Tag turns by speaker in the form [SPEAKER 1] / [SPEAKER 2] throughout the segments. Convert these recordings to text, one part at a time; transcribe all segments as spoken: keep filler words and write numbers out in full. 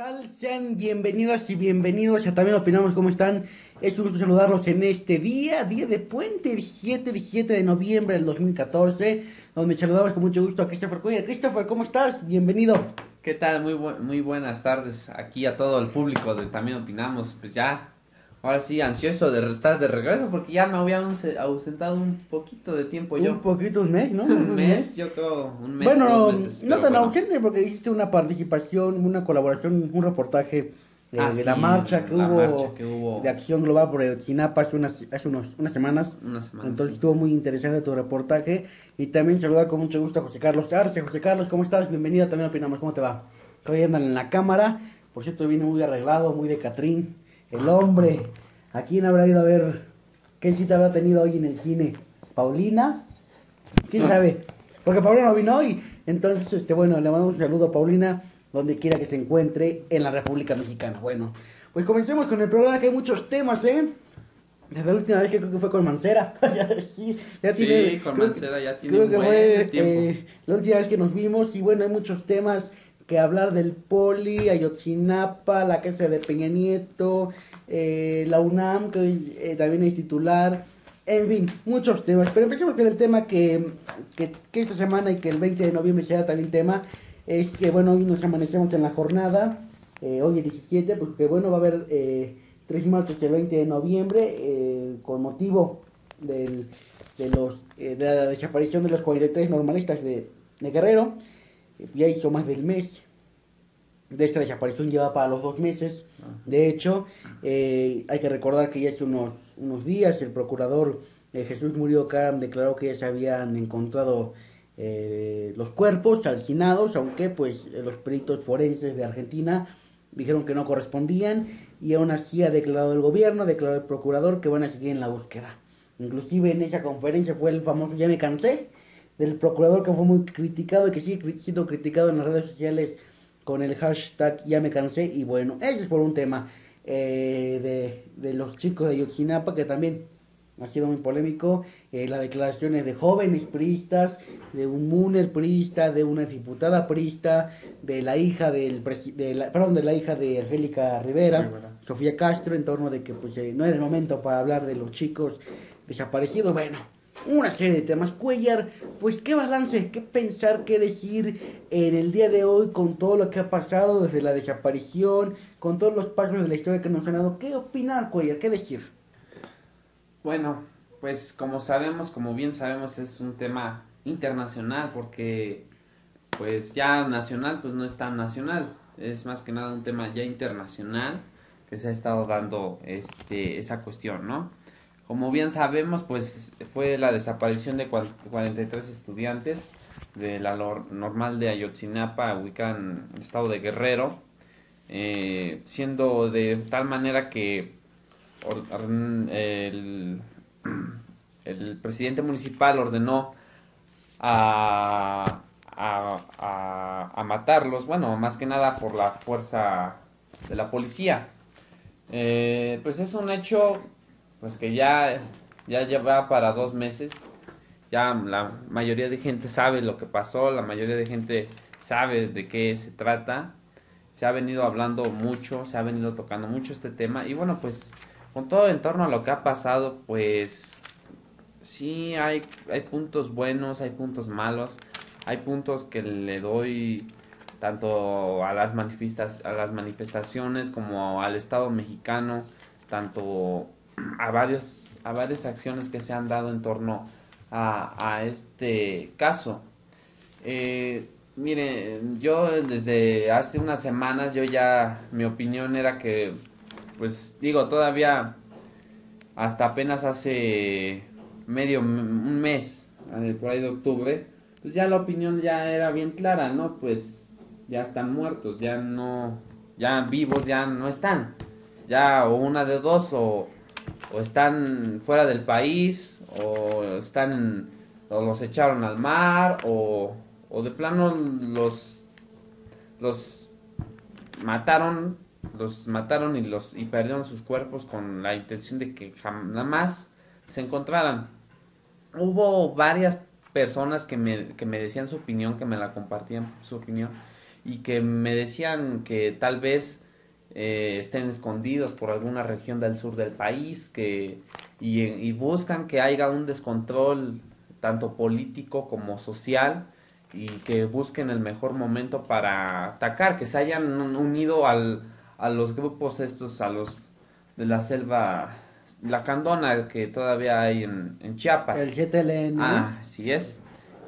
[SPEAKER 1] tal? Sean bienvenidas y bienvenidos a También Opinamos. ¿Cómo están? Es un gusto saludarlos en este día, día de puente, diecisiete, diecisiete de noviembre del dos mil catorce, donde saludamos con mucho gusto a Christopher Cuellar. Christopher, ¿cómo estás? Bienvenido.
[SPEAKER 2] ¿Qué tal? Muy, bu- muy buenas tardes aquí a todo el público de También Opinamos. Pues ya, ahora sí, ansioso de estar de regreso porque ya me había ause- ausentado un poquito de tiempo
[SPEAKER 1] Un
[SPEAKER 2] yo.
[SPEAKER 1] poquito, un mes, ¿no?
[SPEAKER 2] Un
[SPEAKER 1] Un
[SPEAKER 2] mes,
[SPEAKER 1] mes.
[SPEAKER 2] yo creo, un mes, dos
[SPEAKER 1] Bueno,
[SPEAKER 2] meses,
[SPEAKER 1] no
[SPEAKER 2] pero
[SPEAKER 1] tan
[SPEAKER 2] bueno.
[SPEAKER 1] ausente porque hiciste una participación, una colaboración, un reportaje
[SPEAKER 2] Ah,
[SPEAKER 1] eh, de la
[SPEAKER 2] sí,
[SPEAKER 1] marcha que
[SPEAKER 2] la marcha
[SPEAKER 1] hubo
[SPEAKER 2] que
[SPEAKER 1] de
[SPEAKER 2] hubo
[SPEAKER 1] Acción Global por Ayotzinapa hace unas, hace unos, unas semanas.
[SPEAKER 2] una semana,
[SPEAKER 1] Entonces
[SPEAKER 2] sí.
[SPEAKER 1] estuvo muy interesante tu reportaje. Y también saludar con mucho gusto a José Carlos Arce. José Carlos, ¿cómo estás? Bienvenido, también opinamos. ¿Cómo te va? Hoy andan en la cámara. Por cierto, viene muy arreglado, muy de Catrín. El hombre. ¿A quién habrá ido a ver? ¿Qué cita habrá tenido hoy en el cine? ¿Paulina? ¿Quién sabe? Porque Paulina no vino hoy. Entonces, este, bueno, le mandamos un saludo a Paulina, donde quiera que se encuentre en la República Mexicana. Bueno, pues comencemos con el programa, que hay muchos temas, ¿eh? Desde la última vez que creo que fue con Mancera. sí, ya tiene,
[SPEAKER 2] Sí, con
[SPEAKER 1] creo que,
[SPEAKER 2] Mancera ya tiene
[SPEAKER 1] creo
[SPEAKER 2] un
[SPEAKER 1] que
[SPEAKER 2] buen de
[SPEAKER 1] fue
[SPEAKER 2] tiempo.
[SPEAKER 1] eh, la última vez que nos vimos. Y bueno, hay muchos temas que hablar del Poli, Ayotzinapa, la casa de Peña Nieto, eh, la UNAM, que hoy, eh, también es titular. En fin, muchos temas. Pero empecemos con el tema que, que, que esta semana y que el veinte de noviembre será también tema. Es que, bueno, hoy nos amanecemos en la jornada. Eh, hoy es diecisiete, pues que, bueno, va a haber eh, tres marchas el veinte de noviembre eh, con motivo del, de, los, eh, de la desaparición de los cuarenta y tres normalistas de, de Guerrero. Eh, ya hizo más del mes de esta desaparición, lleva para los dos meses.
[SPEAKER 2] Ajá.
[SPEAKER 1] De hecho, eh, hay que recordar que ya hace unos, unos días el procurador eh, Jesús Murillo Caram declaró que ya se habían encontrado eh, los cuerpos calcinados, aunque pues los peritos forenses de Argentina dijeron que no correspondían, y aún así ha declarado el gobierno, ha declarado el procurador que van a seguir en la búsqueda. Inclusive en esa conferencia fue el famoso "ya me cansé" del procurador, que fue muy criticado y que sigue siendo criticado en las redes sociales con el hashtag "ya me cansé". Y bueno, ese es por un tema eh, de, de los chicos de Ayotzinapa, que también ha sido muy polémico. Eh, las declaraciones de jóvenes priistas, de un Múner priista, de una diputada priista, de la hija del de la, perdón, de la hija de Angélica Rivera,
[SPEAKER 2] Rivera.
[SPEAKER 1] Sofía Castro, en torno de que pues eh, no era el momento para hablar de los chicos desaparecidos. Bueno, una serie de temas. Cuellar, pues qué balance, qué pensar, qué decir en el día de hoy con todo lo que ha pasado desde la desaparición, con todos los pasos de la historia que nos han dado. ¿Qué opinar, Cuellar? ¿Qué decir?
[SPEAKER 2] Bueno, pues como sabemos, como bien sabemos, es un tema internacional porque pues ya nacional pues no es tan nacional, es más que nada un tema ya internacional que se ha estado dando este esa cuestión, ¿no? Como bien sabemos, pues fue la desaparición de cuarenta y tres estudiantes de la normal de Ayotzinapa, ubicada en el estado de Guerrero, eh, siendo de tal manera que el, el presidente municipal ordenó a, a, a, a matarlos, bueno, más que nada por la fuerza de la policía. Eh, pues es un hecho pues que ya, ya lleva para dos meses. Ya la mayoría de gente sabe lo que pasó, la mayoría de gente sabe de qué se trata. Se ha venido hablando mucho, se ha venido tocando mucho este tema. Y bueno, pues con todo en torno a lo que ha pasado, pues sí hay, hay puntos buenos, hay puntos malos, hay puntos que le doy tanto a las, manifestas, a las manifestaciones como al Estado mexicano, tanto a, varios, a varias acciones que se han dado en torno a, a este caso. Eh, mire, yo desde hace unas semanas, yo ya, mi opinión era que, pues digo, todavía hasta apenas hace medio, un mes, eh, por ahí de octubre, pues ya la opinión ya era bien clara, ¿no? Pues ya están muertos, ya no, ya vivos, ya no están. Ya o una de dos, o, o están fuera del país, o están, o los echaron al mar, o, o de plano los, los mataron, los mataron y los y perdieron sus cuerpos con la intención de que jamás se encontraran. Hubo varias personas que me, que me decían su opinión, que me la compartían su opinión, y que me decían que tal vez eh, estén escondidos por alguna región del sur del país, que y, y buscan que haya un descontrol tanto político como social y que busquen el mejor momento para atacar, que se hayan unido al, a los grupos estos, a los de la selva lacandona que todavía hay en, en
[SPEAKER 1] El
[SPEAKER 2] Chiapas.
[SPEAKER 1] Z L N, ¿no?
[SPEAKER 2] Ah, así es.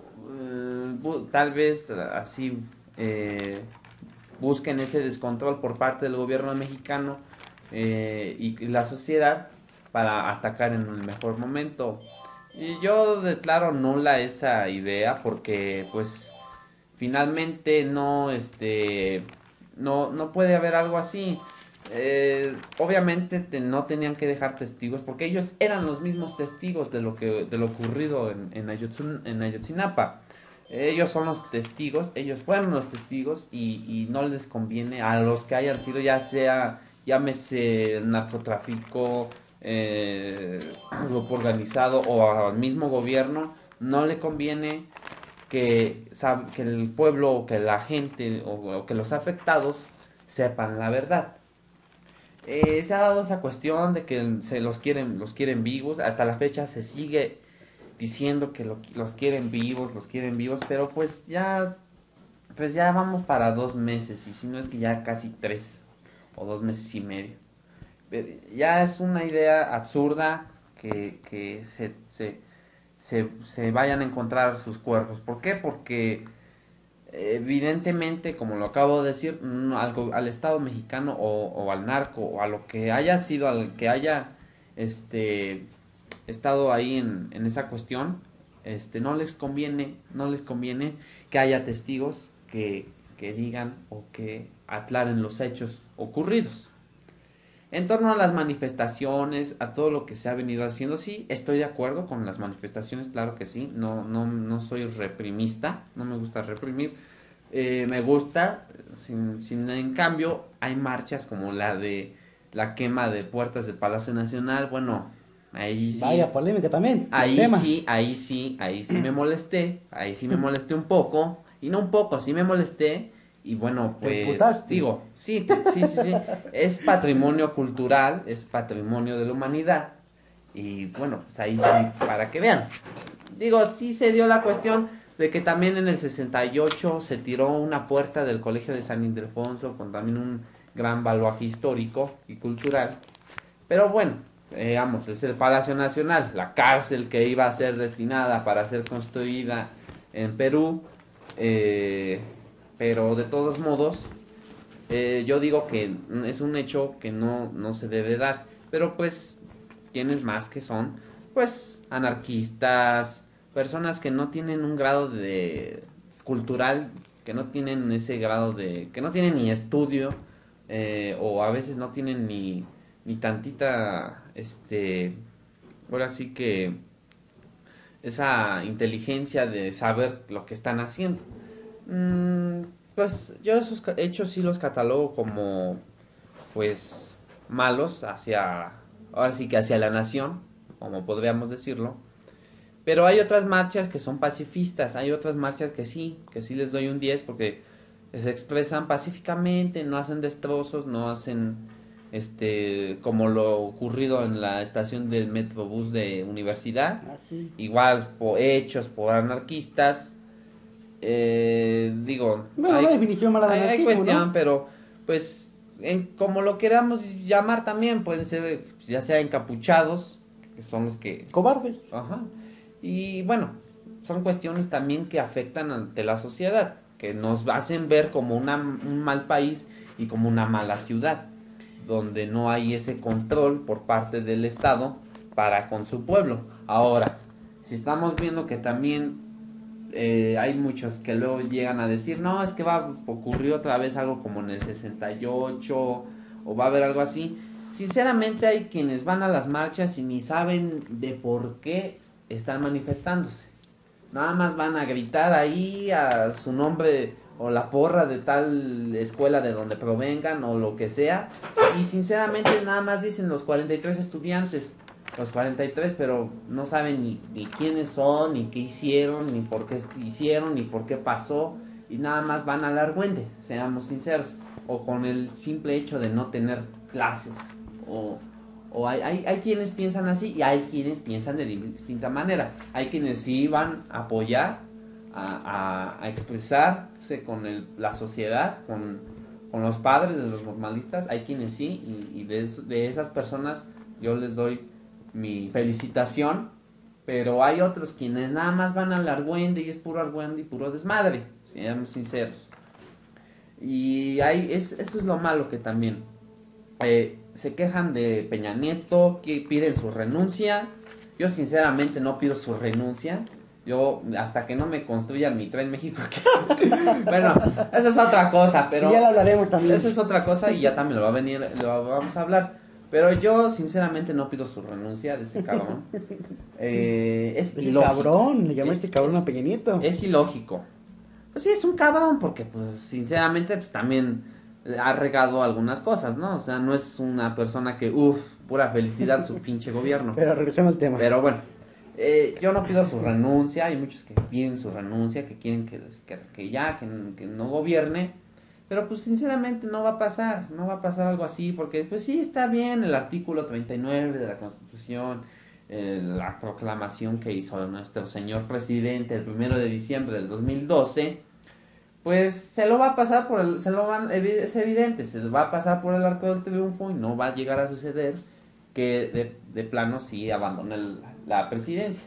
[SPEAKER 2] Eh, bu- tal vez así eh, busquen ese descontrol por parte del gobierno mexicano eh, y la sociedad para atacar en el mejor momento. Y yo declaro nula esa idea porque pues finalmente no este no no puede haber algo así. Eh, obviamente te- no tenían que dejar testigos porque ellos eran los mismos testigos de lo que de lo ocurrido en en, Ayotsun- en Ayotzinapa. Ellos son los testigos, ellos fueron los testigos y, y no les conviene a los que hayan sido, ya sea, llámese narcotráfico, eh, grupo organizado o al mismo gobierno, no le conviene que, sab- que el pueblo o que la gente o, o que los afectados sepan la verdad. Eh, se ha dado esa cuestión de que se los quieren, los quieren vivos, hasta la fecha se sigue diciendo que lo- los quieren vivos, los quieren vivos, pero pues ya, pues ya vamos para dos meses y si no es que ya casi tres o dos meses y medio. Eh, Ya es una idea absurda que, que se, se, se, se vayan a encontrar sus cuerpos. ¿Por qué? Porque evidentemente, como lo acabo de decir, no, al, al Estado mexicano o, o al narco o a lo que haya sido, al que haya este estado ahí en, en esa cuestión, este no les conviene, no les conviene que haya testigos que, que digan o que aclaren los hechos ocurridos. En torno a las manifestaciones, a todo lo que se ha venido haciendo, sí, estoy de acuerdo con las manifestaciones, claro que sí, no, no, no soy reprimista, no me gusta reprimir, eh, me gusta, sin, sin, en cambio, hay marchas como la de la quema de puertas del Palacio Nacional, bueno, ahí sí,
[SPEAKER 1] Vaya polémica también del
[SPEAKER 2] ahí
[SPEAKER 1] tema.
[SPEAKER 2] sí, ahí sí, ahí sí me molesté, ahí sí me molesté un poco, y no un poco, sí me molesté, y bueno,
[SPEAKER 1] Te
[SPEAKER 2] pues
[SPEAKER 1] emputaste.
[SPEAKER 2] digo, sí, te- sí, sí, sí, es patrimonio cultural, es patrimonio de la humanidad, y bueno, pues ahí sí, para que vean. Digo, sí se dio la cuestión de que también en el sesenta y ocho se tiró una puerta del Colegio de San Ildefonso con también un gran baluaje histórico y cultural, pero bueno, digamos, es el Palacio Nacional, la cárcel que iba a ser destinada para ser construida en Perú, eh, pero de todos modos, eh, yo digo que es un hecho que no, no se debe dar, pero pues, ¿quiénes más que son? Pues anarquistas, personas que no tienen un grado de cultural, que no tienen ese grado de, que no tienen ni estudio, eh, o a veces no tienen ni, ni tantita, este, ahora sí que esa inteligencia de saber lo que están haciendo. Mm, pues yo esos hechos sí los catalogo como, pues, malos hacia, ahora sí que hacia la nación, como podríamos decirlo. Pero hay otras marchas que son pacifistas, hay otras marchas que sí, que sí les doy un diez porque se expresan pacíficamente, no hacen destrozos, no hacen este como lo ocurrido en la estación del Metrobús de Universidad,
[SPEAKER 1] Así.
[SPEAKER 2] igual por hechos por anarquistas, eh, digo,
[SPEAKER 1] Bueno, no hay
[SPEAKER 2] hay,
[SPEAKER 1] definición mala de
[SPEAKER 2] hay, hay
[SPEAKER 1] anarquismo,
[SPEAKER 2] cuestión,
[SPEAKER 1] ¿no?
[SPEAKER 2] pero pues en, como lo queramos llamar también, pueden ser ya sea encapuchados, que son los que...
[SPEAKER 1] Cobardes.
[SPEAKER 2] Ajá. Y bueno, son cuestiones también que afectan ante la sociedad, que nos hacen ver como una, un mal país y como una mala ciudad, donde no hay ese control por parte del Estado para con su pueblo. Ahora, si estamos viendo que también eh, hay muchos que luego llegan a decir, no, es que va a ocurrir otra vez algo como en el sesenta y ocho o va a haber algo así. Sinceramente hay quienes van a las marchas y ni saben de por qué están manifestándose. Nada más van a gritar ahí a su nombre o la porra de tal escuela de donde provengan o lo que sea. Y sinceramente nada más dicen los cuarenta y tres estudiantes. Los cuarenta y tres, pero no saben ni, ni quiénes son, ni qué hicieron, ni por qué hicieron, ni por qué pasó. y nada más van al argüente, seamos sinceros, o con el simple hecho de no tener clases, o, o hay, hay, hay quienes piensan así y hay quienes piensan de distinta manera. Hay quienes sí van a apoyar, a, a, a expresarse con el, la sociedad, con, con los padres de los normalistas, hay quienes sí, y, y de, de esas personas yo les doy mi felicitación, pero hay otros quienes nada más van al argüende y es puro argüende y puro desmadre, seamos sinceros. Y hay, es, eso es lo malo que también eh, se quejan de Peña Nieto, que piden su renuncia. Yo sinceramente no pido su renuncia. Yo, hasta que no me construyan mi tren México. Bueno, eso es otra cosa, pero...
[SPEAKER 1] Y ya lo hablaremos también.
[SPEAKER 2] Eso es otra cosa y ya también lo va a venir, lo vamos a hablar. Pero yo, sinceramente, no pido su renuncia de ese cabrón. Eh, es
[SPEAKER 1] El
[SPEAKER 2] ilógico.
[SPEAKER 1] cabrón, le llama
[SPEAKER 2] Es-
[SPEAKER 1] este cabrón
[SPEAKER 2] es-
[SPEAKER 1] a Peña Nieto.
[SPEAKER 2] Es ilógico. Pues sí, es un cabrón porque, pues, sinceramente, pues también ha regado algunas cosas, ¿no? O sea, no es una persona que, uff, pura felicidad su pinche gobierno.
[SPEAKER 1] Pero regresando al tema.
[SPEAKER 2] Pero bueno, eh, yo no pido su renuncia, hay muchos que piden su renuncia, que quieren que, que, que ya, que, que no gobierne, pero pues sinceramente no va a pasar, no va a pasar algo así, porque pues sí está bien el artículo treinta y nueve de la Constitución, eh, la proclamación que hizo nuestro señor presidente el primero de diciembre del dos mil doce, pues se lo va a pasar por el, se lo van, es evidente, se lo va a pasar por el arco del triunfo y no va a llegar a suceder que de, de plano sí abandone el- la presidencia.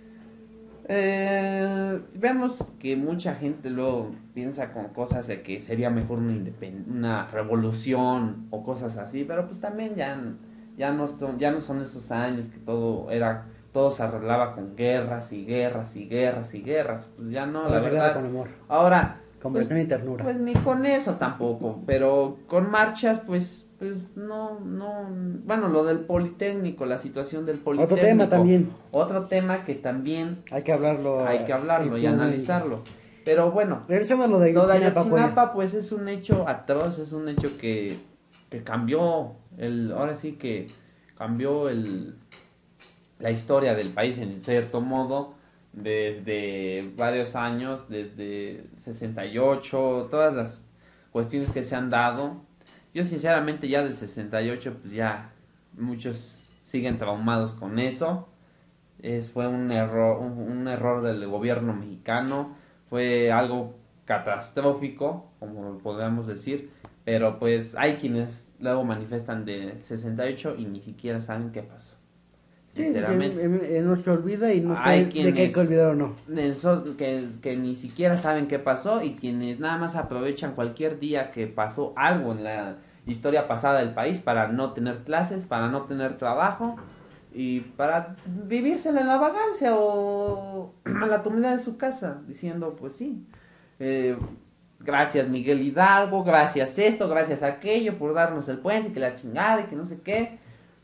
[SPEAKER 2] Eh, vemos que mucha gente luego piensa con cosas de que sería mejor una, independ- una revolución o cosas así, pero pues también ya, ya, no son, ya no son esos años que todo era, todo se arreglaba con guerras y guerras y guerras y guerras, pues ya no, la
[SPEAKER 1] Arreglada
[SPEAKER 2] verdad.
[SPEAKER 1] con amor,
[SPEAKER 2] Ahora,
[SPEAKER 1] conversión y ternura.
[SPEAKER 2] pues ni con eso tampoco, pero con marchas, pues, pues no, no, bueno, lo del Politécnico, la situación del Politécnico.
[SPEAKER 1] Otro tema también.
[SPEAKER 2] Otro tema que también
[SPEAKER 1] Hay que hablarlo.
[SPEAKER 2] hay que hablarlo
[SPEAKER 1] en
[SPEAKER 2] y
[SPEAKER 1] su
[SPEAKER 2] analizarlo. Pero bueno,
[SPEAKER 1] momento. Regresando a lo de
[SPEAKER 2] lo de
[SPEAKER 1] Ayotzinapa, pues.
[SPEAKER 2] Ayotzinapa, pues es un hecho atroz, es un hecho que, que cambió, el, ahora sí que cambió el, la historia del país en cierto modo, desde varios años, desde sesenta y ocho, todas las cuestiones que se han dado. Yo sinceramente ya del sesenta y ocho, pues ya muchos siguen traumados con eso. Es, fue un error, un, un error del gobierno mexicano, fue algo catastrófico, como lo podríamos decir, pero pues hay quienes luego manifiestan de sesenta y ocho y ni siquiera saben qué pasó.
[SPEAKER 1] Sí,
[SPEAKER 2] Sinceramente.
[SPEAKER 1] sí, eh, no se olvida y no
[SPEAKER 2] Hay
[SPEAKER 1] sé de qué hay
[SPEAKER 2] quienes-
[SPEAKER 1] que olvidar o no.
[SPEAKER 2] Esos que, que ni siquiera saben qué pasó y quienes nada más aprovechan cualquier día que pasó algo en la historia pasada del país para no tener clases, para no tener trabajo y para vivírsela en la vagancia o a la comunidad de su casa diciendo pues sí, eh, gracias Miguel Hidalgo, gracias esto, gracias aquello por darnos el puente, que la chingada y que no sé qué.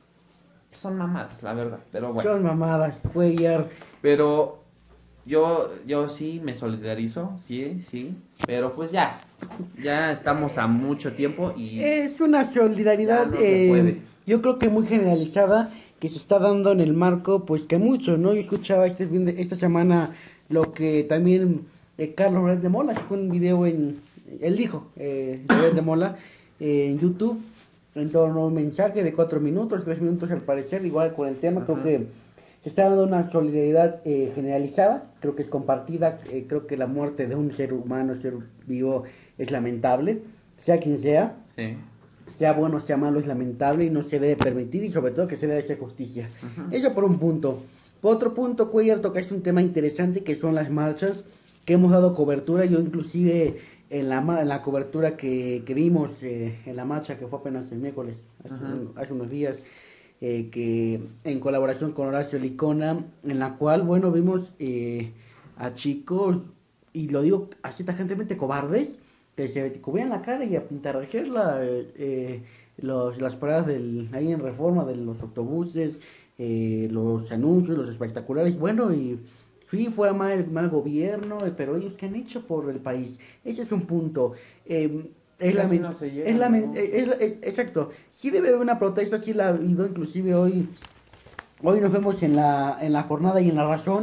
[SPEAKER 2] Son mamadas, la verdad, pero bueno.
[SPEAKER 1] Son mamadas, Cuellar.
[SPEAKER 2] Pero yo, yo sí me solidarizo, sí, sí. Pero pues ya, ya estamos a mucho tiempo y
[SPEAKER 1] Es una solidaridad,
[SPEAKER 2] Ya no se
[SPEAKER 1] eh,
[SPEAKER 2] puede.
[SPEAKER 1] yo creo que muy generalizada, que se está dando en el marco, pues que mucho, ¿no? Yo escuchaba este fin de, esta semana lo que también eh, Carlos Red de Mola sacó un video en, él dijo, eh, Red de Mola, eh, en YouTube, en torno a un mensaje de cuatro minutos, tres minutos al parecer, igual con el tema,
[SPEAKER 2] Ajá.
[SPEAKER 1] creo que se está dando una solidaridad eh, generalizada, creo que es compartida, eh, creo que la muerte de un ser humano, ser vivo, es lamentable, sea quien sea,
[SPEAKER 2] sí,
[SPEAKER 1] sea bueno, sea malo, es lamentable y no se debe permitir y sobre todo que se debe hacer justicia.
[SPEAKER 2] Ajá.
[SPEAKER 1] Eso por un punto. Por otro punto, Cuellar, tocaste un tema interesante que son las marchas que hemos dado cobertura, yo inclusive en la, ma- en la cobertura que, que dimos eh, en la marcha que fue apenas el miércoles, hace,
[SPEAKER 2] Ajá.
[SPEAKER 1] un- hace unos días, eh, que en colaboración con Horacio Licona, en la cual, bueno, vimos eh, a chicos, y lo digo así tajantemente, cobardes, que se cubrían la cara y a pintarrajearla eh, eh, los, las paradas del, ahí en Reforma de los autobuses, eh, los anuncios, los espectaculares, bueno, y sí fue mal, mal gobierno, eh, pero ellos qué han hecho por el país, ese es un punto. Eh, es
[SPEAKER 2] Casi
[SPEAKER 1] lamen-
[SPEAKER 2] no se llega,
[SPEAKER 1] es lamen-
[SPEAKER 2] ¿no?
[SPEAKER 1] eh, es- es- exacto, sí debe haber una protesta, sí la ha habido, inclusive hoy, hoy nos vemos en la, en la jornada y en la razón.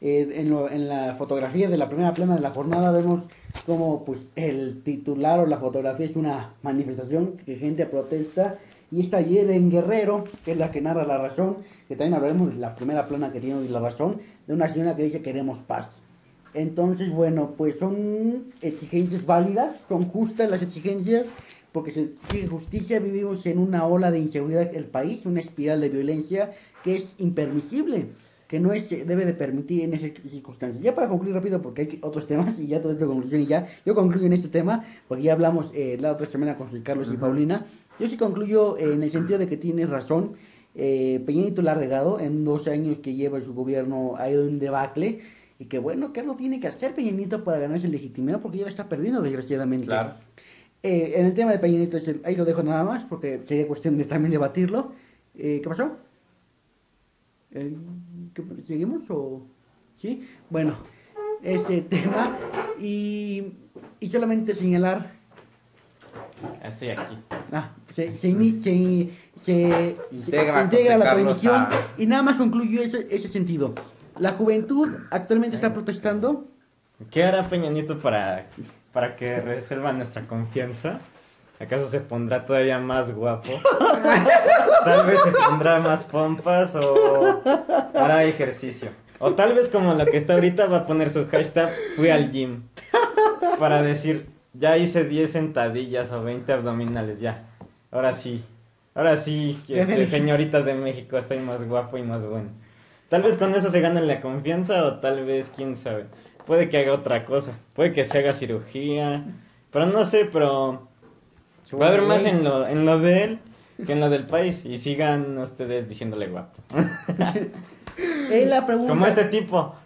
[SPEAKER 1] Eh, en, lo, en la fotografía de la primera plana de la jornada vemos como pues el titular o la fotografía es una manifestación que gente protesta y está ayer en Guerrero, que es la que narra La Razón, que también hablaremos de la primera plana que tiene hoy La Razón, de una señora que dice queremos paz. Entonces, bueno, pues son exigencias válidas, son justas las exigencias, porque se exige justicia. Vivimos en una ola de inseguridad en el país, una espiral de violencia que es impermisible, que no es, debe de permitir en esas circunstancias. Ya para concluir rápido, porque hay otros temas y ya todo esto de conclusión y ya, yo concluyo en este tema, porque ya hablamos eh, la otra semana con Carlos uh-huh. y Paulina. Yo sí concluyo eh, en el sentido de que tienes razón. eh, Peña Nieto la ha regado, en dos años que lleva su gobierno ha ido en debacle, y que bueno, ¿qué no tiene que hacer Peña Nieto para ganarse legitimidad? Porque ya está perdiendo desgraciadamente.
[SPEAKER 2] Claro.
[SPEAKER 1] Eh, en el tema de Peña Nieto, ahí lo dejo nada más, porque sería cuestión de también debatirlo. Eh, ¿Qué pasó? Eh, ¿qué, ¿Seguimos o...? ¿Sí? Bueno, ese tema. Y, y solamente señalar...
[SPEAKER 2] Estoy aquí.
[SPEAKER 1] Ah, se, se, se, se, se
[SPEAKER 2] integra,
[SPEAKER 1] integra la
[SPEAKER 2] Carlos
[SPEAKER 1] transmisión
[SPEAKER 2] a...
[SPEAKER 1] y nada más concluyo ese, ese sentido. La juventud actualmente está protestando.
[SPEAKER 3] ¿Qué hará Peña Nieto para, para que resuelva nuestra confianza? ¿Acaso se pondrá todavía más guapo? Tal vez se pondrá más pompas o hará ejercicio. O tal vez como lo que está ahorita va a poner su hashtag fui al gym. Para decir, ya hice diez sentadillas o veinte abdominales, ya. Ahora sí. Ahora sí, este, señoritas de México, estoy más guapo y más bueno. Tal vez con eso se gane la confianza o tal vez, quién sabe. Puede que haga otra cosa. Puede que se haga cirugía. Pero no sé, pero... Va a haber más en lo, en lo de él que en lo del país. Y sigan ustedes diciéndole guapo.
[SPEAKER 1] Es la pregunta.
[SPEAKER 3] Como este tipo.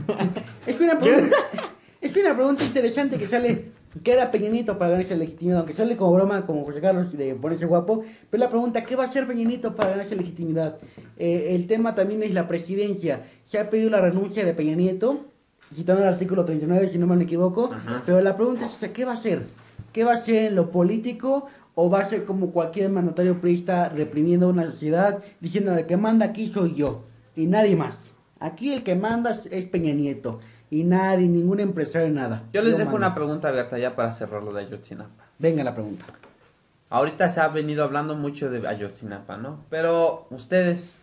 [SPEAKER 1] Es una pregunta, es una pregunta interesante que sale. ¿Qué era Peña Nieto para ganarse legitimidad? Aunque sale como broma, como José Carlos, de ponerse guapo. Pero la pregunta, ¿qué va a hacer Peña Nieto para ganarse legitimidad? Eh, el tema también es la presidencia. Se ha pedido la renuncia de Peña Nieto, citando el artículo treinta y nueve, si no me equivoco. Ajá. Pero la pregunta es, ¿qué va a hacer? ¿Qué va a hacer en lo político? ¿O va a ser como cualquier mandatario priista reprimiendo una sociedad, diciendo el que manda aquí soy yo y nadie más? Aquí el que manda es Peña Nieto y nadie, ningún empresario, nada.
[SPEAKER 2] Yo les yo dejo mando. Una pregunta abierta ya para cerrar lo de Ayotzinapa.
[SPEAKER 1] Venga la pregunta.
[SPEAKER 2] Ahorita se ha venido hablando mucho de Ayotzinapa, ¿no? Pero ustedes,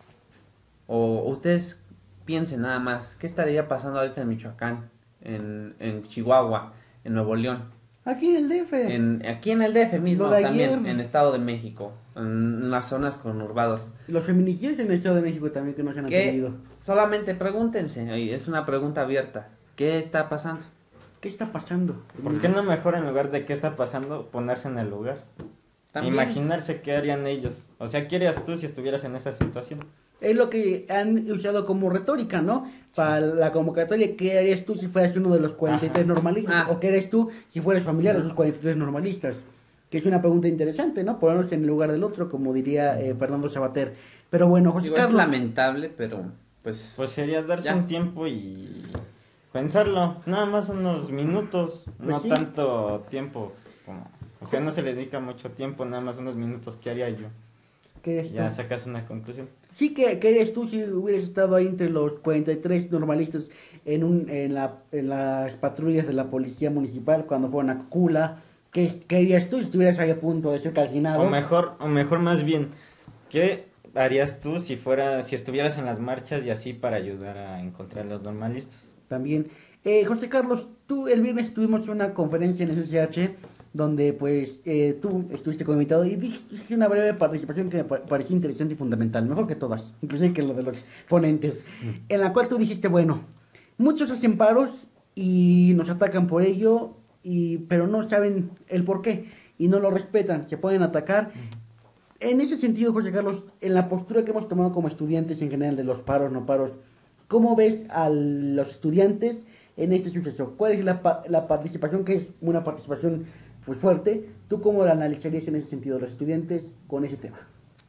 [SPEAKER 2] o ustedes piensen nada más, ¿qué estaría pasando ahorita en Michoacán, en, en Chihuahua, en Nuevo León?
[SPEAKER 1] Aquí en el D F.
[SPEAKER 2] En, aquí en el D F mismo, también, en Estado de México, en las zonas conurbadas.
[SPEAKER 1] Los feminicidios en el Estado de México también que no se han atendido.
[SPEAKER 2] Solamente pregúntense, es una pregunta abierta, ¿qué está pasando?
[SPEAKER 1] ¿Qué está pasando?
[SPEAKER 3] ¿Por qué no mejor en lugar de qué está pasando, ponerse en el lugar? ¿También? Imaginarse qué harían ellos. O sea, ¿qué harías tú si estuvieras en esa situación?
[SPEAKER 1] Es lo que han usado como retórica, ¿no? Sí. Para la convocatoria, ¿qué harías tú si fueras uno de los cuarenta y tres Ajá. normalistas? Ah. ¿O qué harías tú si fueras familiar de esos cuarenta y tres normalistas? Que es una pregunta interesante, ¿no? Ponernos en el lugar del otro, como diría eh, Fernando Sabater. Pero bueno, José
[SPEAKER 2] Digo,
[SPEAKER 1] Carlos...
[SPEAKER 2] Es lamentable, pero pues...
[SPEAKER 3] Pues sería darse ya. un tiempo y pensarlo. Nada más unos minutos, pues no sí. tanto tiempo. Como... O sea, no se le dedica mucho tiempo, nada más unos minutos. ¿Qué haría yo?
[SPEAKER 1] ¿Qué
[SPEAKER 3] ya tú? Sacas una conclusión.
[SPEAKER 1] Sí, que ¿qué harías tú si hubieras estado ahí entre los cuarenta y tres normalistas en un en, la, en las patrullas de la policía municipal cuando fueron a Cocula? ¿Qué, ¿Qué harías tú si estuvieras ahí a punto de ser calcinado?
[SPEAKER 3] O mejor, o mejor más bien, ¿qué harías tú si fuera, si estuvieras en las marchas y así para ayudar a encontrar a los normalistas?
[SPEAKER 1] También. Eh, José Carlos, tú el viernes tuvimos una conferencia en S S H donde pues eh, tú estuviste como invitado y diste una breve participación que me pareció interesante y fundamental, mejor que todas, inclusive que lo de los ponentes, mm. en la cual tú dijiste, bueno, muchos hacen paros y nos atacan por ello, y pero no saben el por qué y no lo respetan, se pueden atacar. Mm. En ese sentido, José Carlos, en la postura que hemos tomado como estudiantes en general de los paros, no paros, ¿cómo ves a los estudiantes en este suceso? ¿Cuál es la, la participación, que es una participación pues fuerte? ¿Tú cómo la analizarías en ese sentido, los estudiantes con ese tema?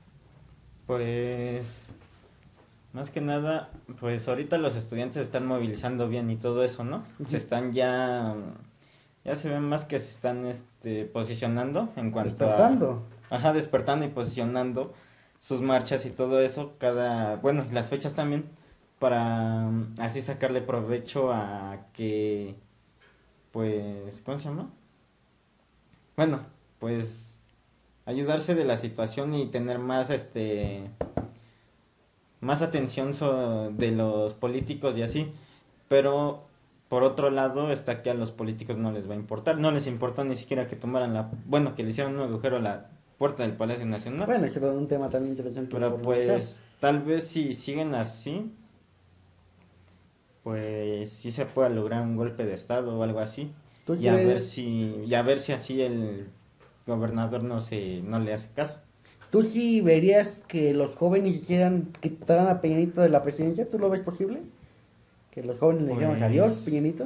[SPEAKER 3] Pues, más que nada, pues ahorita los estudiantes se están movilizando bien y todo eso, ¿no? Uh-huh. Se están ya, ya se ven más que se están este, posicionando en cuanto
[SPEAKER 1] despertando.
[SPEAKER 3] a... Ajá, despertando y posicionando sus marchas y todo eso, cada, bueno, las fechas también, para mm, así sacarle provecho a que, pues, ¿cómo se llama? Bueno, pues ayudarse de la situación y tener más, este, más atención so- de los políticos y así, pero por otro lado está que a los políticos no les va a importar, no les importó ni siquiera que tomaran la, bueno, que le hicieron un agujero a la puerta del Palacio Nacional,
[SPEAKER 1] Bueno, ese es un tema también interesante
[SPEAKER 3] pero
[SPEAKER 1] por revisar.
[SPEAKER 3] pues tal vez si siguen así, pues sí se pueda lograr un golpe de estado o algo así,
[SPEAKER 1] ¿Tú
[SPEAKER 3] y
[SPEAKER 1] sí
[SPEAKER 3] a ver
[SPEAKER 1] ves,
[SPEAKER 3] si, y a ver si así el gobernador no se, no le hace caso.
[SPEAKER 1] tú sí verías que los jóvenes hicieran, quitaran a Peña Nieto de la presidencia? ¿Tú lo ves posible? Que los jóvenes le dijéramos adiós, Peña
[SPEAKER 3] Pues
[SPEAKER 1] Nieto.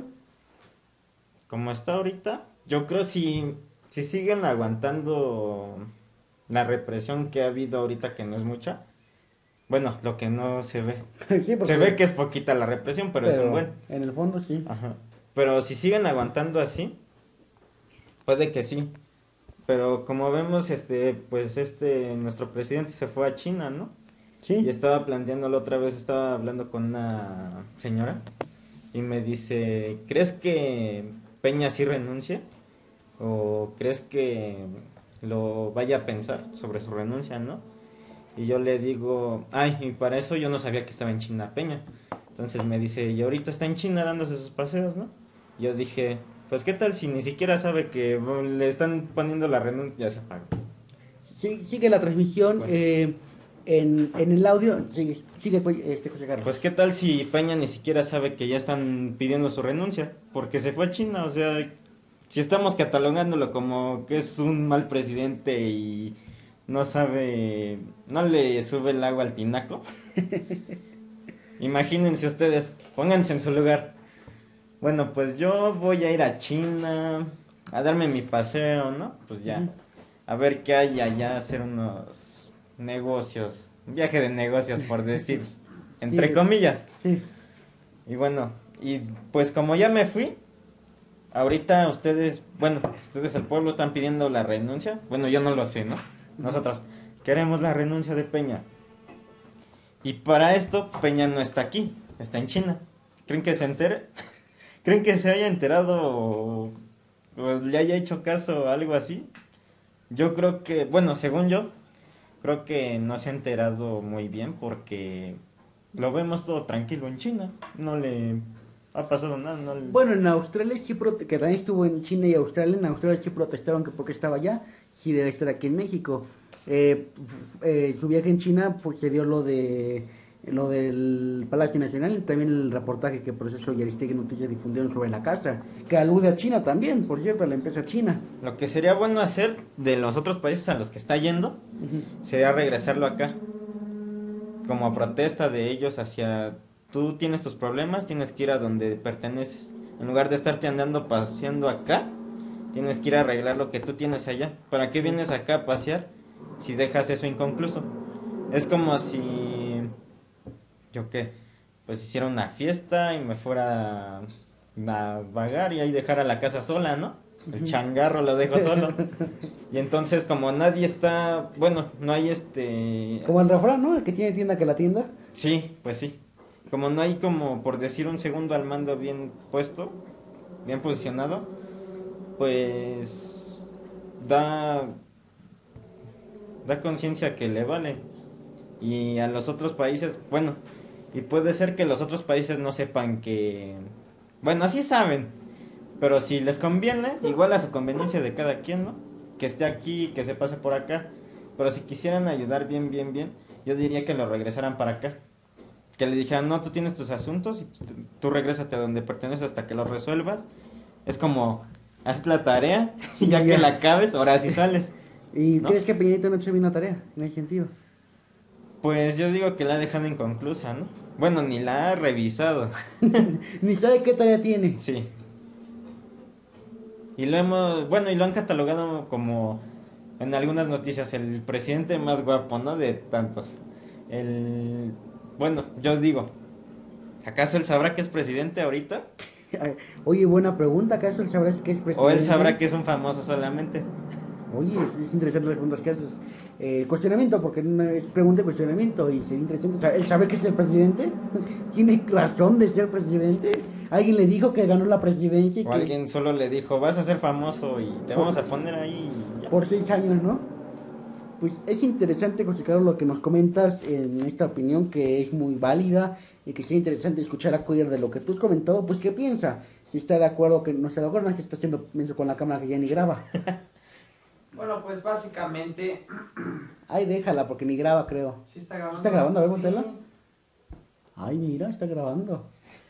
[SPEAKER 3] como está ahorita, yo creo si, si siguen aguantando la represión que ha habido ahorita, que no es mucha, bueno, lo que no se ve.
[SPEAKER 1] Sí,
[SPEAKER 3] Se
[SPEAKER 1] porque,
[SPEAKER 3] ve que es poquita la represión, pero, es un
[SPEAKER 1] pero
[SPEAKER 3] buen.
[SPEAKER 1] en el fondo sí.
[SPEAKER 3] Ajá. Pero si siguen aguantando así, puede que sí. Pero como vemos, este, pues este, nuestro presidente se fue a China, ¿no? Y
[SPEAKER 1] Sí.
[SPEAKER 3] estaba planteándolo otra vez, estaba hablando con una señora y me dice, ¿crees que Peña sí renuncie? ¿O crees que lo vaya a pensar sobre su renuncia, no? Y yo le digo, ay, y para eso yo no sabía que estaba en China Peña. Entonces me dice, y ahorita está en China dándose sus paseos, ¿no? Y yo dije, pues qué tal si ni siquiera sabe que bueno, le están poniendo la renuncia, ya se apagó.
[SPEAKER 1] Sí, sigue la transmisión.
[SPEAKER 3] Bueno.
[SPEAKER 1] eh, en, en el audio, sigue, sigue pues, este José Carlos.
[SPEAKER 3] Pues qué tal si Peña ni siquiera sabe que ya están pidiendo su renuncia, porque se fue a China, o sea, si estamos catalogándolo como que es un mal presidente y no sabe, no le sube el agua al tinaco. Imagínense ustedes, pónganse en su lugar. Bueno, pues yo voy a ir a China a darme mi paseo, ¿no? Pues ya,
[SPEAKER 1] Ujú.
[SPEAKER 3] a ver qué hay allá, hacer unos negocios, un viaje de negocios por decir, entre
[SPEAKER 1] Sí.
[SPEAKER 3] comillas.
[SPEAKER 1] Sí.
[SPEAKER 3] Y bueno, y pues como ya me fui, ahorita ustedes, bueno, ustedes el pueblo están pidiendo la renuncia. Bueno, yo no lo sé, ¿no? Nosotros queremos la renuncia de Peña. Y para esto, Peña no está aquí, está en China. ¿Creen que se entere? ¿Creen que se haya enterado o, o le haya hecho caso o algo así? Yo creo que, bueno, según yo, creo que no se ha enterado muy bien porque lo vemos todo tranquilo en China. No le ha pasado nada. No le-
[SPEAKER 1] Bueno, en Australia sí, prote- que también estuvo en China y Australia, en Australia sí protestaron que porque estaba allá, sí debe estar aquí en México. Eh, f- eh, su viaje en China, pues se dio lo de lo del Palacio Nacional y también el reportaje que Proceso y Aristegui Noticias difundieron sobre la casa, que alude a China también, por cierto, a la empresa china.
[SPEAKER 3] Lo que sería bueno hacer de los otros países a los que está yendo
[SPEAKER 1] Ujú.
[SPEAKER 3] sería regresarlo acá. Como protesta de ellos hacia... Tú tienes tus problemas, tienes que ir a donde perteneces. En lugar de estarte andando paseando acá, tienes que ir a arreglar lo que tú tienes allá. ¿Para qué vienes acá a pasear si dejas eso inconcluso? Es como si... ¿Yo qué? Pues hiciera una fiesta y me fuera a vagar y ahí dejara la casa sola, ¿no? El changarro lo dejo solo. Y entonces como nadie está... Bueno, no hay este...
[SPEAKER 1] Como el refrán, ¿no? El que tiene tienda que la tienda.
[SPEAKER 3] Sí, pues sí. Como no hay como, por decir, un segundo al mando bien puesto, bien posicionado, pues da, da conciencia que le vale. Y a los otros países, bueno, y puede ser que los otros países no sepan que, bueno, así saben, pero si les conviene, igual a su conveniencia de cada quien, ¿no? Que esté aquí, que se pase por acá. Pero si quisieran ayudar bien, bien, bien, yo diría que lo regresaran para acá. Que le dijeran, no, tú tienes tus asuntos y tú, tú regrésate a donde perteneces hasta que los resuelvas. Es como, haz la tarea y ya que la acabes, ahora sí sales.
[SPEAKER 1] ¿Y
[SPEAKER 3] ¿No?
[SPEAKER 1] crees que Peña Nieto no ha hecho bien la tarea en ese sentido?
[SPEAKER 3] Pues yo digo que la ha dejado inconclusa, ¿no? Bueno, ni la ha revisado.
[SPEAKER 1] Ni sabe qué tarea tiene.
[SPEAKER 3] Sí. Y lo hemos, bueno, y lo han catalogado como, en algunas noticias, el presidente más guapo, ¿no? De tantos. El, bueno, yo digo, ¿acaso él sabrá que es presidente ahorita?
[SPEAKER 1] Oye, buena pregunta, ¿acaso él sabrá que es presidente?
[SPEAKER 3] ¿O él sabrá que es un famoso solamente?
[SPEAKER 1] Oye, es, es interesante las preguntas que haces. eh, cuestionamiento, porque no es pregunta y cuestionamiento, y sería interesante. O sea, ¿él sabe que es el presidente? ¿Tiene razón de ser presidente? ¿Alguien le dijo que ganó la presidencia? Y
[SPEAKER 3] O
[SPEAKER 1] que
[SPEAKER 3] alguien solo le dijo, vas a ser famoso y te vamos a poner ahí y ya.
[SPEAKER 1] por seis años, ¿no? Pues es interesante, José Carlos, lo que nos comentas en esta opinión, que es muy válida, y que sería interesante escuchar a Cuellar de lo que tú has comentado, pues qué piensa, si está de acuerdo o que no está de acuerdo, no es que está haciendo menso con la cámara que ya ni graba.
[SPEAKER 2] Bueno, pues básicamente...
[SPEAKER 1] Ay, déjala, porque ni graba, creo.
[SPEAKER 2] ¿Sí está grabando?
[SPEAKER 1] ¿Sí está grabando? A ver,
[SPEAKER 2] Sí.
[SPEAKER 1] póntela. Ay, mira, está grabando.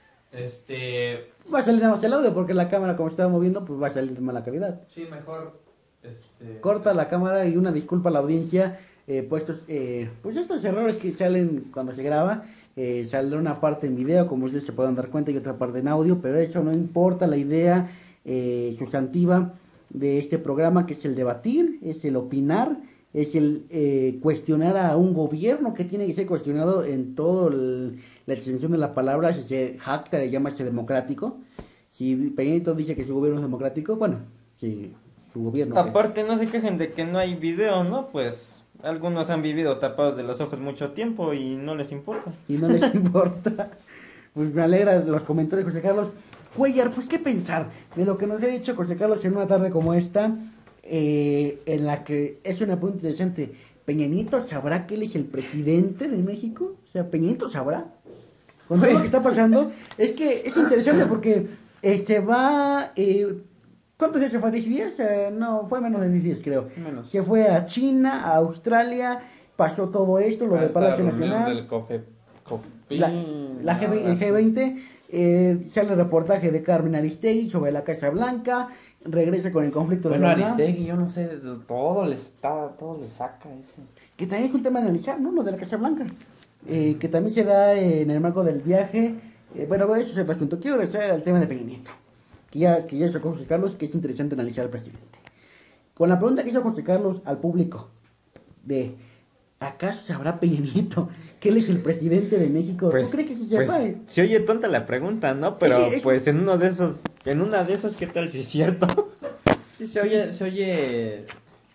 [SPEAKER 2] Este...
[SPEAKER 1] Va a salir nada más el audio, porque la cámara, como se está moviendo, pues va a salir de mala calidad.
[SPEAKER 2] Sí, mejor... Este...
[SPEAKER 1] Corta la cámara y una disculpa a la audiencia, eh, puestos, eh, pues estos errores que salen cuando se graba, eh, saldrá una parte en video, como ustedes se puedan dar cuenta, y otra parte en audio, pero eso no importa, la idea eh, sustantiva de este programa, que es el debatir, es el opinar, es el eh, cuestionar a un gobierno que tiene que ser cuestionado en toda la extensión de la palabra, si se jacta de llamarse democrático. Si Peña Nieto dice que su gobierno es democrático, bueno, si su gobierno...
[SPEAKER 3] Aparte, no se quejen de que no hay video, ¿no? Pues algunos han vivido tapados de los ojos mucho tiempo y no les importa.
[SPEAKER 1] Y no les importa. Pues me alegra los comentarios, José Carlos. Cuellar, pues qué pensar de lo que nos ha dicho José Carlos en una tarde como esta, eh, en la que es una pregunta interesante. ¿Peña Nieto sabrá que él es el presidente de México? O sea, ¿Peña Nieto sabrá? Con todo lo que está pasando, es que es interesante porque eh, se va... Eh, ¿Cuántos días se fue? ¿diez días? Eh, no, fue menos de diez días, creo.
[SPEAKER 2] Menos.
[SPEAKER 1] Se fue a China, a Australia, pasó todo esto, lo del Palacio Nacional.
[SPEAKER 2] Del Cofe, Cofe,
[SPEAKER 1] La, la G veinte, el G veinte, eh, sale el reportaje de Carmen Aristegui sobre la Casa Blanca, regresa con el conflicto
[SPEAKER 2] bueno,
[SPEAKER 1] de la
[SPEAKER 2] Aristegui, yo no sé, todo le está, todo le saca ese.
[SPEAKER 1] que también es un tema a analizar, ¿no? Lo de la Casa Blanca, eh, que también se da eh, en el marco del viaje. Eh, bueno, bueno, eso es el asunto. Quiero regresar al tema de Peña Nieto, que ya, que ya sacó José Carlos, que es interesante analizar al presidente. Con la pregunta que hizo José Carlos al público, de ¿acaso sabrá Peña Nieto que él es el presidente de México?
[SPEAKER 3] Pues,
[SPEAKER 1] ¿Tú crees que se sepa?
[SPEAKER 3] pues, se oye tonta la pregunta, ¿no? Pero
[SPEAKER 1] Sí, es-
[SPEAKER 3] pues en uno de esos, en una de esas, ¿qué tal si es cierto?
[SPEAKER 2] Sí, se oye, se oye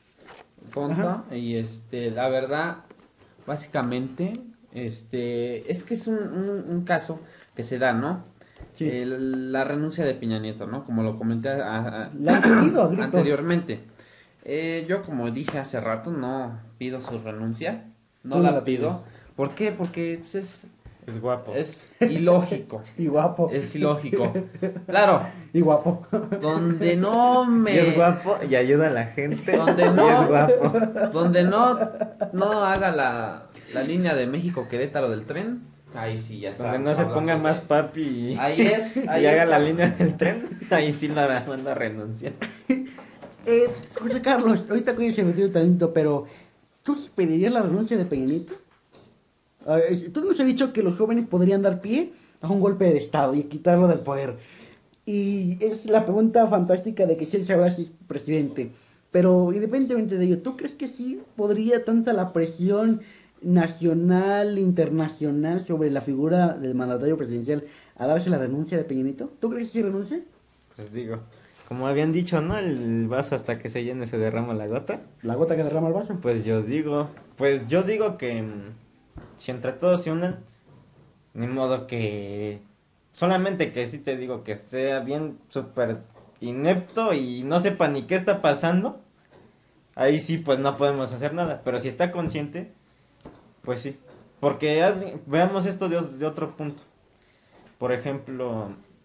[SPEAKER 2] tonta y este, la verdad, básicamente, este, es que es un, un, un caso que se da, ¿no?
[SPEAKER 1] Sí.
[SPEAKER 2] El- la renuncia de Peña Nieto, ¿no? Como lo comenté a- a-
[SPEAKER 1] La han pedido a gritos.
[SPEAKER 2] anteriormente. Eh, yo, como dije hace rato, no pido su renuncia, no
[SPEAKER 1] Tú no
[SPEAKER 2] la,
[SPEAKER 1] la
[SPEAKER 2] pido.
[SPEAKER 1] pides.
[SPEAKER 2] ¿Por qué? Porque pues, es,
[SPEAKER 3] Es guapo.
[SPEAKER 2] es ilógico.
[SPEAKER 1] Y guapo.
[SPEAKER 2] Es ilógico. Claro,
[SPEAKER 1] Y guapo.
[SPEAKER 2] donde no me...
[SPEAKER 3] Y es guapo y ayuda a la gente.
[SPEAKER 2] Donde
[SPEAKER 3] Y
[SPEAKER 2] no-
[SPEAKER 3] es guapo.
[SPEAKER 2] Donde no, no haga la, la línea de México-Querétaro del tren, ahí sí ya está.
[SPEAKER 3] Donde no se ponga más papi y,
[SPEAKER 2] Ahí es,
[SPEAKER 3] y
[SPEAKER 2] ahí
[SPEAKER 3] haga
[SPEAKER 2] es,
[SPEAKER 3] la
[SPEAKER 2] papi.
[SPEAKER 3] línea del tren, ahí sí la manda a renunciar.
[SPEAKER 1] Eh, José Carlos, ahorita que se metió el talento, pero ¿tú sí pedirías la renuncia de Peña Nieto? Ah, es- tú nos has dicho que los jóvenes podrían dar pie a un golpe de Estado y quitarlo del poder. Y es la pregunta fantástica de que si él sabrá si es presidente. Pero independientemente de ello, ¿tú crees que sí podría tanta la presión nacional, internacional sobre la figura del mandatario presidencial a darse la renuncia de Peña Nieto? ¿Tú crees que sí renuncie?
[SPEAKER 3] Pues digo, como habían dicho, ¿no? El vaso hasta que se llene se derrama la gota.
[SPEAKER 1] La gota que derrama el vaso.
[SPEAKER 3] Pues yo digo, pues yo digo que mm, si entre todos se unen, ni modo que solamente que sí te digo que esté bien súper inepto y no sepa ni qué está pasando, ahí sí pues no podemos hacer nada, pero si está consciente, pues sí, porque haz- veamos esto de, os- de otro punto. Por ejemplo,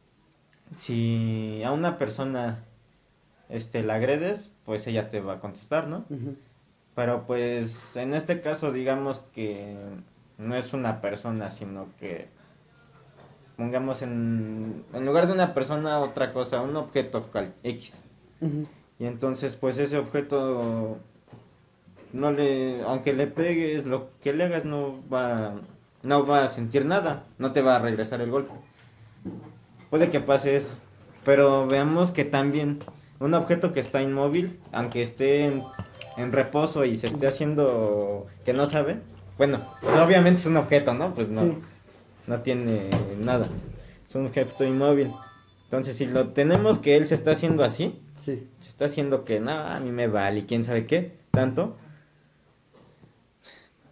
[SPEAKER 3] si a una persona este la agredes, pues ella te va a contestar, ¿no?
[SPEAKER 1] Ujú.
[SPEAKER 3] Pero pues en este caso digamos que no es una persona, sino que pongamos en, en lugar de una persona otra cosa, un objeto cual, X.
[SPEAKER 1] Ujú.
[SPEAKER 3] Y entonces pues ese objeto no le, aunque le pegues, lo que le hagas no va, no va a sentir nada, no te va a regresar el golpe. Puede que pase eso, pero veamos que también un objeto que está inmóvil, aunque esté en, en reposo y se esté haciendo que no sabe, bueno, pues obviamente es un objeto, ¿no? Pues no,
[SPEAKER 1] Sí.
[SPEAKER 3] no tiene nada, es un objeto inmóvil. Entonces si lo tenemos que él se está haciendo así,
[SPEAKER 1] Sí.
[SPEAKER 3] se está haciendo que no, a mí me vale y quién sabe qué, tanto,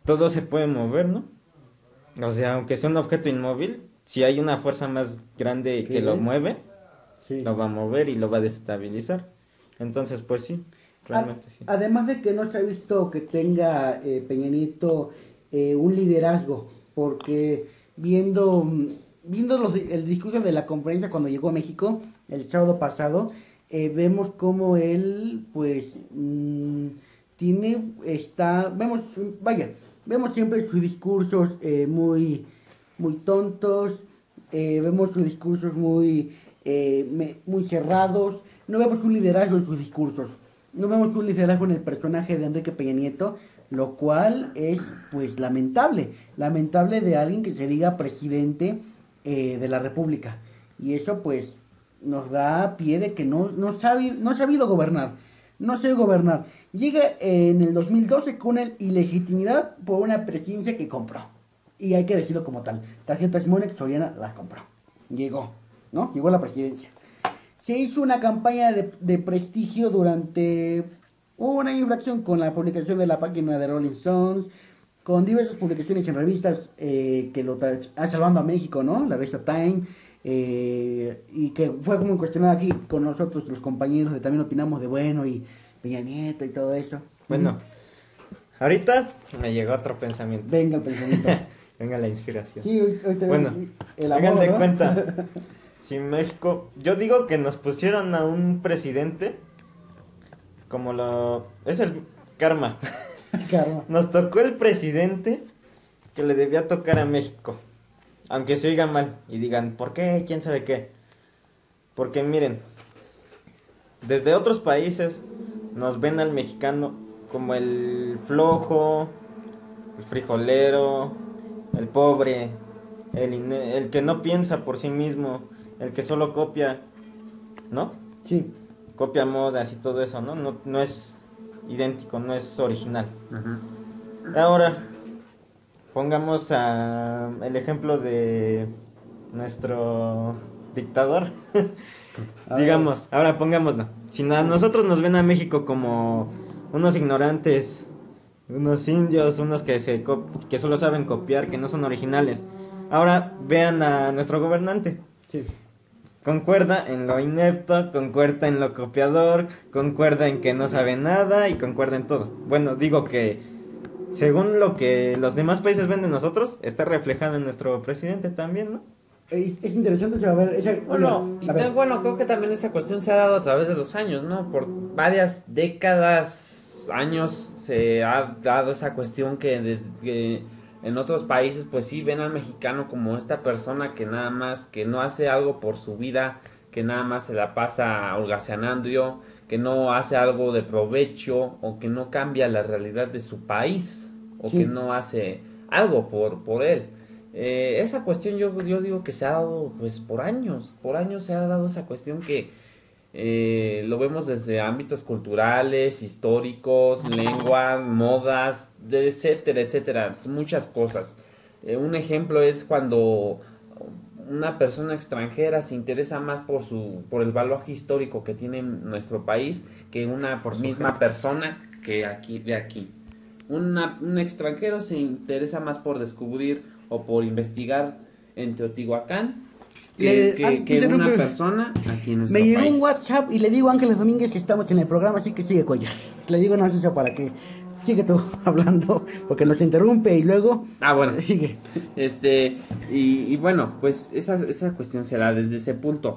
[SPEAKER 3] todo se puede mover, ¿no? O sea, aunque sea un objeto inmóvil, si hay una fuerza más grande que
[SPEAKER 1] ¿Qué?
[SPEAKER 3] lo mueve,
[SPEAKER 1] Sí.
[SPEAKER 3] lo va a mover y lo va a desestabilizar. Entonces, pues sí, realmente sí.
[SPEAKER 1] Además de que no se ha visto que tenga eh, Peña Nieto eh, un liderazgo, porque viendo, viendo los, el discurso de la conferencia cuando llegó a México el sábado pasado, eh, vemos cómo él, pues, mmm, tiene, está, vemos, vaya, vemos siempre sus discursos eh, muy, muy tontos, eh, vemos sus discursos muy, eh, me, muy cerrados, no vemos un liderazgo en sus discursos. No vemos un liderazgo en el personaje de Enrique Peña Nieto, lo cual es pues lamentable, lamentable de alguien que se diga presidente eh, de la República. Y eso pues nos da pie de que no, no, sabe, no ha sabido gobernar, no sabe gobernar. Llega en el dos mil doce con el ilegitimidad por una presidencia que compró. Y hay que decirlo como tal, Tarjetas Monex Soriana la compró, llegó, ¿no? Llegó a la presidencia. Se hizo una campaña de, de prestigio durante una infracción con la publicación de la página de Rolling Stones, con diversas publicaciones en revistas eh, que lo ha salvando a México, ¿no? La revista Time, eh, y que fue muy cuestionada aquí con nosotros, los compañeros, de también opinamos de Bueno y Peña Nieto y todo eso.
[SPEAKER 3] Bueno, ahorita me llegó otro pensamiento.
[SPEAKER 1] Venga el pensamiento.
[SPEAKER 3] Venga la inspiración.
[SPEAKER 1] Sí, hoy, hoy te
[SPEAKER 3] Bueno,
[SPEAKER 1] el
[SPEAKER 3] hagan
[SPEAKER 1] amor,
[SPEAKER 3] de
[SPEAKER 1] ¿no?
[SPEAKER 3] cuenta. Si México, yo digo que nos pusieron a un presidente como lo es el karma.
[SPEAKER 1] Claro.
[SPEAKER 3] Nos tocó el presidente que le debía tocar a México, aunque se oiga mal y digan, ¿por qué? ¿Quién sabe qué? Porque miren, desde otros países nos ven al mexicano como el flojo, el frijolero, el pobre, el, ine- el que no piensa por sí mismo, el que solo copia, ¿no?
[SPEAKER 1] Sí.
[SPEAKER 3] Copia modas y todo eso, ¿no? No, no es idéntico, no es original.
[SPEAKER 2] Ujú.
[SPEAKER 3] Ahora, pongamos a el ejemplo de nuestro dictador.
[SPEAKER 1] A ver.
[SPEAKER 3] Digamos, ahora pongámoslo. Si a nosotros nos ven a México como unos ignorantes, unos indios, unos que se co- que solo saben copiar, que no son originales. Ahora vean a nuestro gobernante.
[SPEAKER 1] Sí.
[SPEAKER 3] Concuerda en lo inepto, concuerda en lo copiador, concuerda en que no sabe nada y concuerda en todo. Bueno, digo que según lo que los demás países ven de nosotros, está reflejado en nuestro presidente también, ¿no?
[SPEAKER 1] Es, es interesante saber. Esa,
[SPEAKER 2] Bueno,
[SPEAKER 1] oye,
[SPEAKER 2] y
[SPEAKER 1] a ver.
[SPEAKER 2] tal- bueno, creo que también esa cuestión se ha dado a través de los años, ¿no? Por varias décadas, años, se ha dado esa cuestión que desde que en otros países, pues sí, ven al mexicano como esta persona que nada más, que no hace algo por su vida, que nada más se la pasa holgazaneando, que no hace algo de provecho, o que no cambia la realidad de su país, o
[SPEAKER 1] Sí.
[SPEAKER 2] que no hace algo por, por él. Eh, esa cuestión yo, yo digo que se ha dado pues por años, por años se ha dado esa cuestión que eh, lo vemos desde ámbitos culturales, históricos, lenguas, modas, de- etcétera, etcétera, muchas cosas. Eh, un ejemplo es cuando una persona extranjera se interesa más por su por el valor histórico que tiene nuestro país que una
[SPEAKER 3] Por su
[SPEAKER 2] misma
[SPEAKER 3] gente.
[SPEAKER 2] persona que aquí de aquí. Una- un extranjero se interesa más por descubrir o por investigar en Teotihuacán que,
[SPEAKER 1] Le-
[SPEAKER 2] que-
[SPEAKER 1] ah,
[SPEAKER 2] que una
[SPEAKER 1] interrumpe.
[SPEAKER 2] persona aquí en nuestro
[SPEAKER 1] Me llegó
[SPEAKER 2] país.
[SPEAKER 1] un WhatsApp y le digo a Ángeles Domínguez que estamos en el programa, así que sigue Collar. Le digo no sé eso para que sigue tú hablando, porque nos interrumpe y luego
[SPEAKER 2] Ah, bueno.
[SPEAKER 1] sigue.
[SPEAKER 2] Este, y, y bueno, pues esa, esa cuestión se da desde ese punto.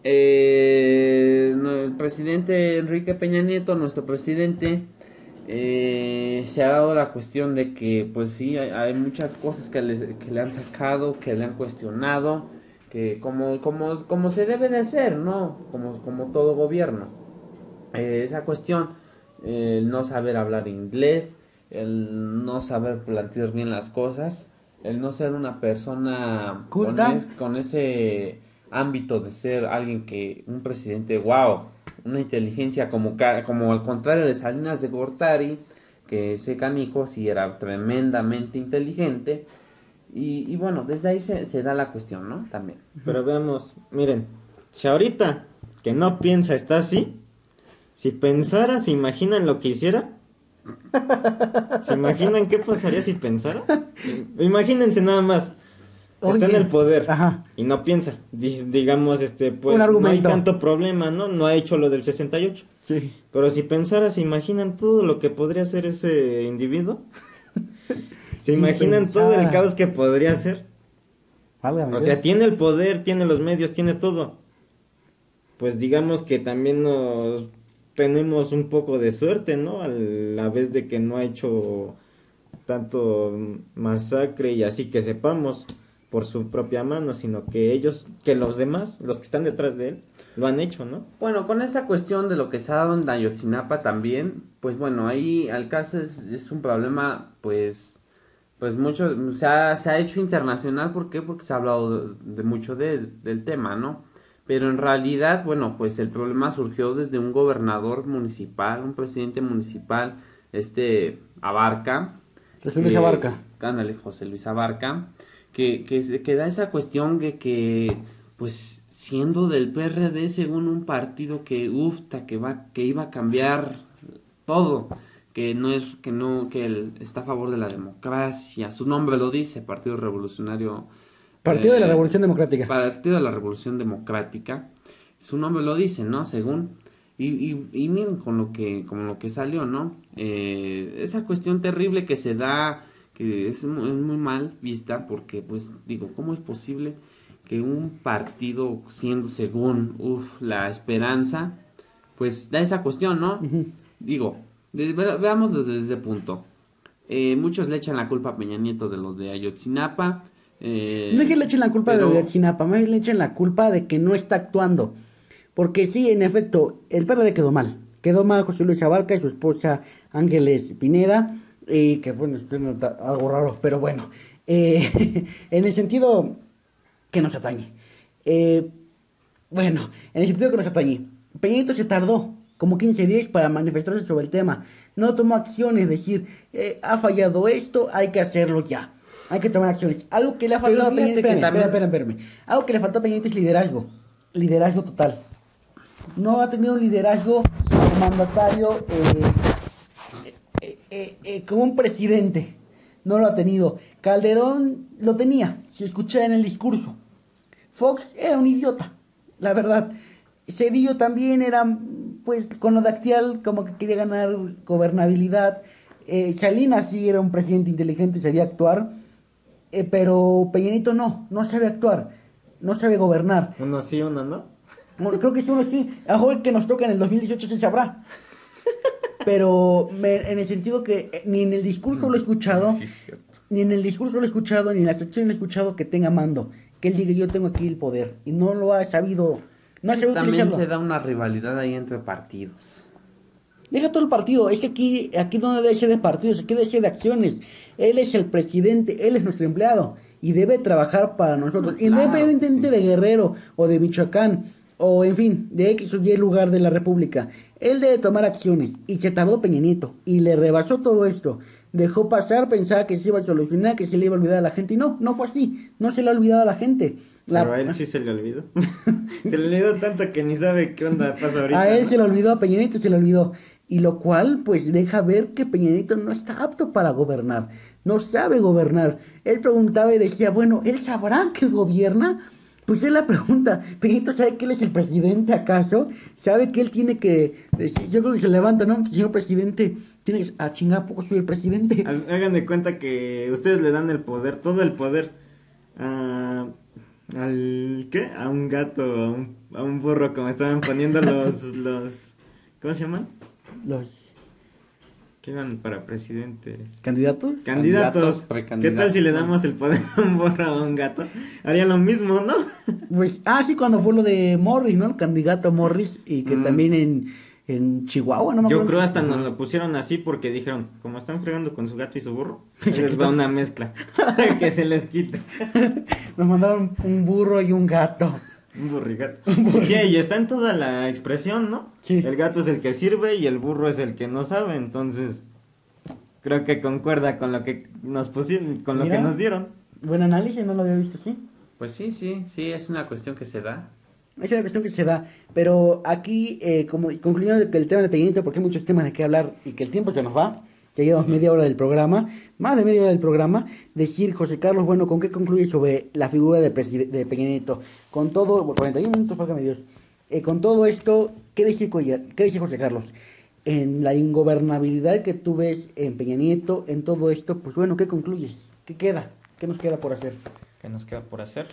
[SPEAKER 2] Eh, no, el presidente Enrique Peña Nieto, nuestro presidente, eh, se ha dado la cuestión de que, pues sí, hay, hay muchas cosas que le, que le han sacado, que le han cuestionado, que como, como, como se debe de hacer, ¿no? Como, como todo gobierno. Eh, esa cuestión, eh, el no saber hablar inglés, el no saber plantear bien las cosas, el no ser una persona con,
[SPEAKER 1] Culta.
[SPEAKER 2] es- con ese ámbito de ser alguien que, un presidente, wow, una inteligencia como, ca- como al contrario de Salinas de Gortari, que ese canijo sí era tremendamente inteligente, y, y bueno, desde ahí se, se da la cuestión, ¿no? También.
[SPEAKER 3] Pero veamos, miren, si ahorita que no piensa está así, si pensara, se imagina en lo que hiciera, ¿Se imaginan qué pasaría si pensara? Imagínense nada más. Está en
[SPEAKER 1] Oye,
[SPEAKER 3] el poder
[SPEAKER 1] ajá.
[SPEAKER 3] y no piensa. Di- digamos, este, pues
[SPEAKER 1] Un
[SPEAKER 3] no hay
[SPEAKER 1] argumento.
[SPEAKER 3] tanto problema, ¿no? No ha hecho lo del sesenta y ocho.
[SPEAKER 1] Sí.
[SPEAKER 3] Pero si pensara, ¿se imaginan todo lo que podría hacer ese individuo? ¿Se
[SPEAKER 1] Si
[SPEAKER 3] imaginan todo el
[SPEAKER 1] pensara.
[SPEAKER 3] caos que podría hacer?
[SPEAKER 1] Válgame
[SPEAKER 3] O
[SPEAKER 1] Dios.
[SPEAKER 3] sea, tiene el poder, tiene los medios, tiene todo. Pues digamos que también nos tenemos un poco de suerte, ¿no? A la vez de que no ha hecho tanto masacre y así que sepamos por su propia mano, sino que ellos, que los demás, los que están detrás de él, lo han hecho, ¿no?
[SPEAKER 2] Bueno, con esta cuestión de lo que se ha dado en Ayotzinapa también, pues bueno, ahí al caso es, es un problema, pues, pues mucho, se ha, se ha hecho internacional, ¿por qué? Porque se ha hablado de, de mucho de- del tema, ¿no? Pero en realidad, bueno, pues el problema surgió desde un gobernador municipal, un presidente municipal, este Abarca,
[SPEAKER 1] José Luis
[SPEAKER 2] que-
[SPEAKER 1] Abarca.
[SPEAKER 2] ándale, José Luis Abarca, que, que, se- que da esa cuestión de que, pues, siendo del P R D, según un partido que, ufta, que va, que iba a cambiar todo, que no es, que no, que él está a favor de la democracia, su nombre lo dice, Partido Revolucionario,
[SPEAKER 1] Partido de la
[SPEAKER 2] eh,
[SPEAKER 1] Revolución Democrática.
[SPEAKER 2] Partido de la Revolución Democrática, su nombre lo dice, ¿no? Según, y, y, y miren con lo que, con lo que salió, ¿no? Eh, esa cuestión terrible que se da, que es muy, es muy mal vista, porque, pues, digo, ¿cómo es posible que un partido siendo según, uf, la esperanza, pues da esa cuestión, ¿no?
[SPEAKER 1] Ujú.
[SPEAKER 2] Digo, de- ve- veamos desde ese punto. Eh, muchos le echan la culpa a Peña Nieto de lo de Ayotzinapa. eh,
[SPEAKER 1] No es que le echen la culpa
[SPEAKER 2] pero-
[SPEAKER 1] de Ayotzinapa, más bien le echen la culpa de que no está actuando. Porque sí, en efecto, el P R D quedó mal. Quedó mal José Luis Abarca y su esposa Ángeles Pineda. Y que bueno, esto no está algo raro, pero bueno. eh, en el sentido que nos atañe. Eh, bueno, en el sentido que nos atañe. Peña Nieto se tardó como quince días para manifestarse sobre el tema. No tomó acciones, decir, eh, ha fallado esto, hay que hacerlo ya. Hay que tomar acciones. Algo que le ha
[SPEAKER 2] Pero
[SPEAKER 1] faltado a Peña
[SPEAKER 2] fíjate
[SPEAKER 1] Nieto.
[SPEAKER 2] que
[SPEAKER 1] Espérame,
[SPEAKER 2] también-
[SPEAKER 1] espérame, espérame. Algo que le faltó a Peña Nieto es liderazgo. Liderazgo total. No ha tenido un liderazgo como mandatario eh, eh, eh, eh, como un presidente. No lo ha tenido. Calderón lo tenía, se escuchaba en el discurso. Fox era un idiota, la verdad. Cedillo también era, pues, con lo de Actial, como que quería ganar gobernabilidad. Eh, Salinas sí era un presidente inteligente y sabía actuar. Eh, pero Peña Nieto no, no sabe actuar, no sabe gobernar.
[SPEAKER 3] Uno sí, uno no.
[SPEAKER 1] Bueno, creo que es uno sí. A joven que nos toca en el dos mil dieciocho se sabrá. Pero me- en el sentido que eh, ni en el discurso lo he escuchado,
[SPEAKER 2] Sí, es cierto.
[SPEAKER 1] ni en el discurso lo he escuchado, ni en las acciones lo he escuchado que tenga mando. Que él diga yo tengo aquí el poder. Y no lo ha sabido, no ha
[SPEAKER 2] Sí,
[SPEAKER 1] sabido
[SPEAKER 2] también
[SPEAKER 1] utilizarlo.
[SPEAKER 2] se da una rivalidad ahí entre partidos.
[SPEAKER 1] Deja todo el partido, es que aquí, aquí no debe ser de partidos, aquí debe ser de acciones. Él es el presidente, él es nuestro empleado y debe trabajar para nosotros,
[SPEAKER 2] Ah, claro,
[SPEAKER 1] independientemente
[SPEAKER 2] sí.
[SPEAKER 1] de Guerrero o de Michoacán o en fin, de X o Y lugar de la República. Él debe tomar acciones y se tardó Peña Nieto y le rebasó todo esto. Dejó pasar, pensaba que se iba a solucionar, que se le iba a olvidar a la gente y no, no fue así, no se le ha olvidado a la gente. La-
[SPEAKER 3] Pero a él sí se le olvidó. Se le olvidó tanto que ni sabe qué onda pasa ahorita.
[SPEAKER 1] A él
[SPEAKER 3] ¿no?
[SPEAKER 1] se le olvidó, a Peña Nieto se le olvidó. Y lo cual, pues, deja ver que Peña Nieto no está apto para gobernar. No sabe gobernar. Él preguntaba y decía, bueno, ¿él sabrá que él gobierna? Pues es la pregunta. Peña Nieto sabe que él es el presidente, ¿acaso? Sabe que él tiene que decir, yo creo que se levanta, ¿no? Señor presidente, tiene que... Ah, chinga, ¿a poco soy el presidente?
[SPEAKER 3] Haz- Hagan de cuenta que ustedes le dan el poder, todo el poder a... ¿Al qué? A un gato, a un, a un burro, como estaban poniendo los, los... ¿Cómo se llaman?
[SPEAKER 1] Los
[SPEAKER 3] ¿Qué iban para presidentes?
[SPEAKER 1] candidatos.
[SPEAKER 3] Candidatos.
[SPEAKER 2] Candidatos,
[SPEAKER 3] ¿Qué
[SPEAKER 2] precandidatos.
[SPEAKER 3] tal si le damos el poder a un burro o a un gato? Haría lo mismo, ¿no?
[SPEAKER 1] Pues, ah, sí, cuando fue lo de Morris, ¿no? El candidato Morris y que
[SPEAKER 3] Mm.
[SPEAKER 1] también en, en Chihuahua, ¿no? me
[SPEAKER 3] Yo
[SPEAKER 1] acuerdo.
[SPEAKER 3] creo hasta nos lo pusieron así porque dijeron, como están fregando con su gato y su burro, ahí les va una mezcla, que se les quite.
[SPEAKER 1] Nos mandaron un burro y un gato.
[SPEAKER 3] Un burrigato. ¿Y qué? Y está en toda la expresión, ¿no?
[SPEAKER 1] Sí.
[SPEAKER 3] El gato es el que sirve y el burro es el que no sabe, entonces creo que concuerda con lo que nos pusieron, con lo
[SPEAKER 1] Mira.
[SPEAKER 3] que nos dieron.
[SPEAKER 1] Buen análisis, no lo había visto así.
[SPEAKER 2] Pues sí, sí, sí, es una cuestión que se da.
[SPEAKER 1] Es una cuestión que se da. Pero aquí, eh, como concluyendo que el tema de Peña Nieto, porque hay muchos temas de qué hablar y que el tiempo se nos va, ya llevamos media hora del programa, más de media hora del programa, decir, José Carlos, bueno, ¿con qué concluye sobre la figura de, preside- de Peña Nieto? Con todo, bueno, cuarenta y uno minutos, válgame Dios, eh, con todo esto, ¿qué dice, Cuellar- ¿qué dice José Carlos? En la ingobernabilidad que tú ves en Peña Nieto, en todo esto, pues bueno, ¿qué concluyes? ¿Qué queda? ¿Qué nos queda por hacer?
[SPEAKER 3] ¿Qué nos queda por hacer?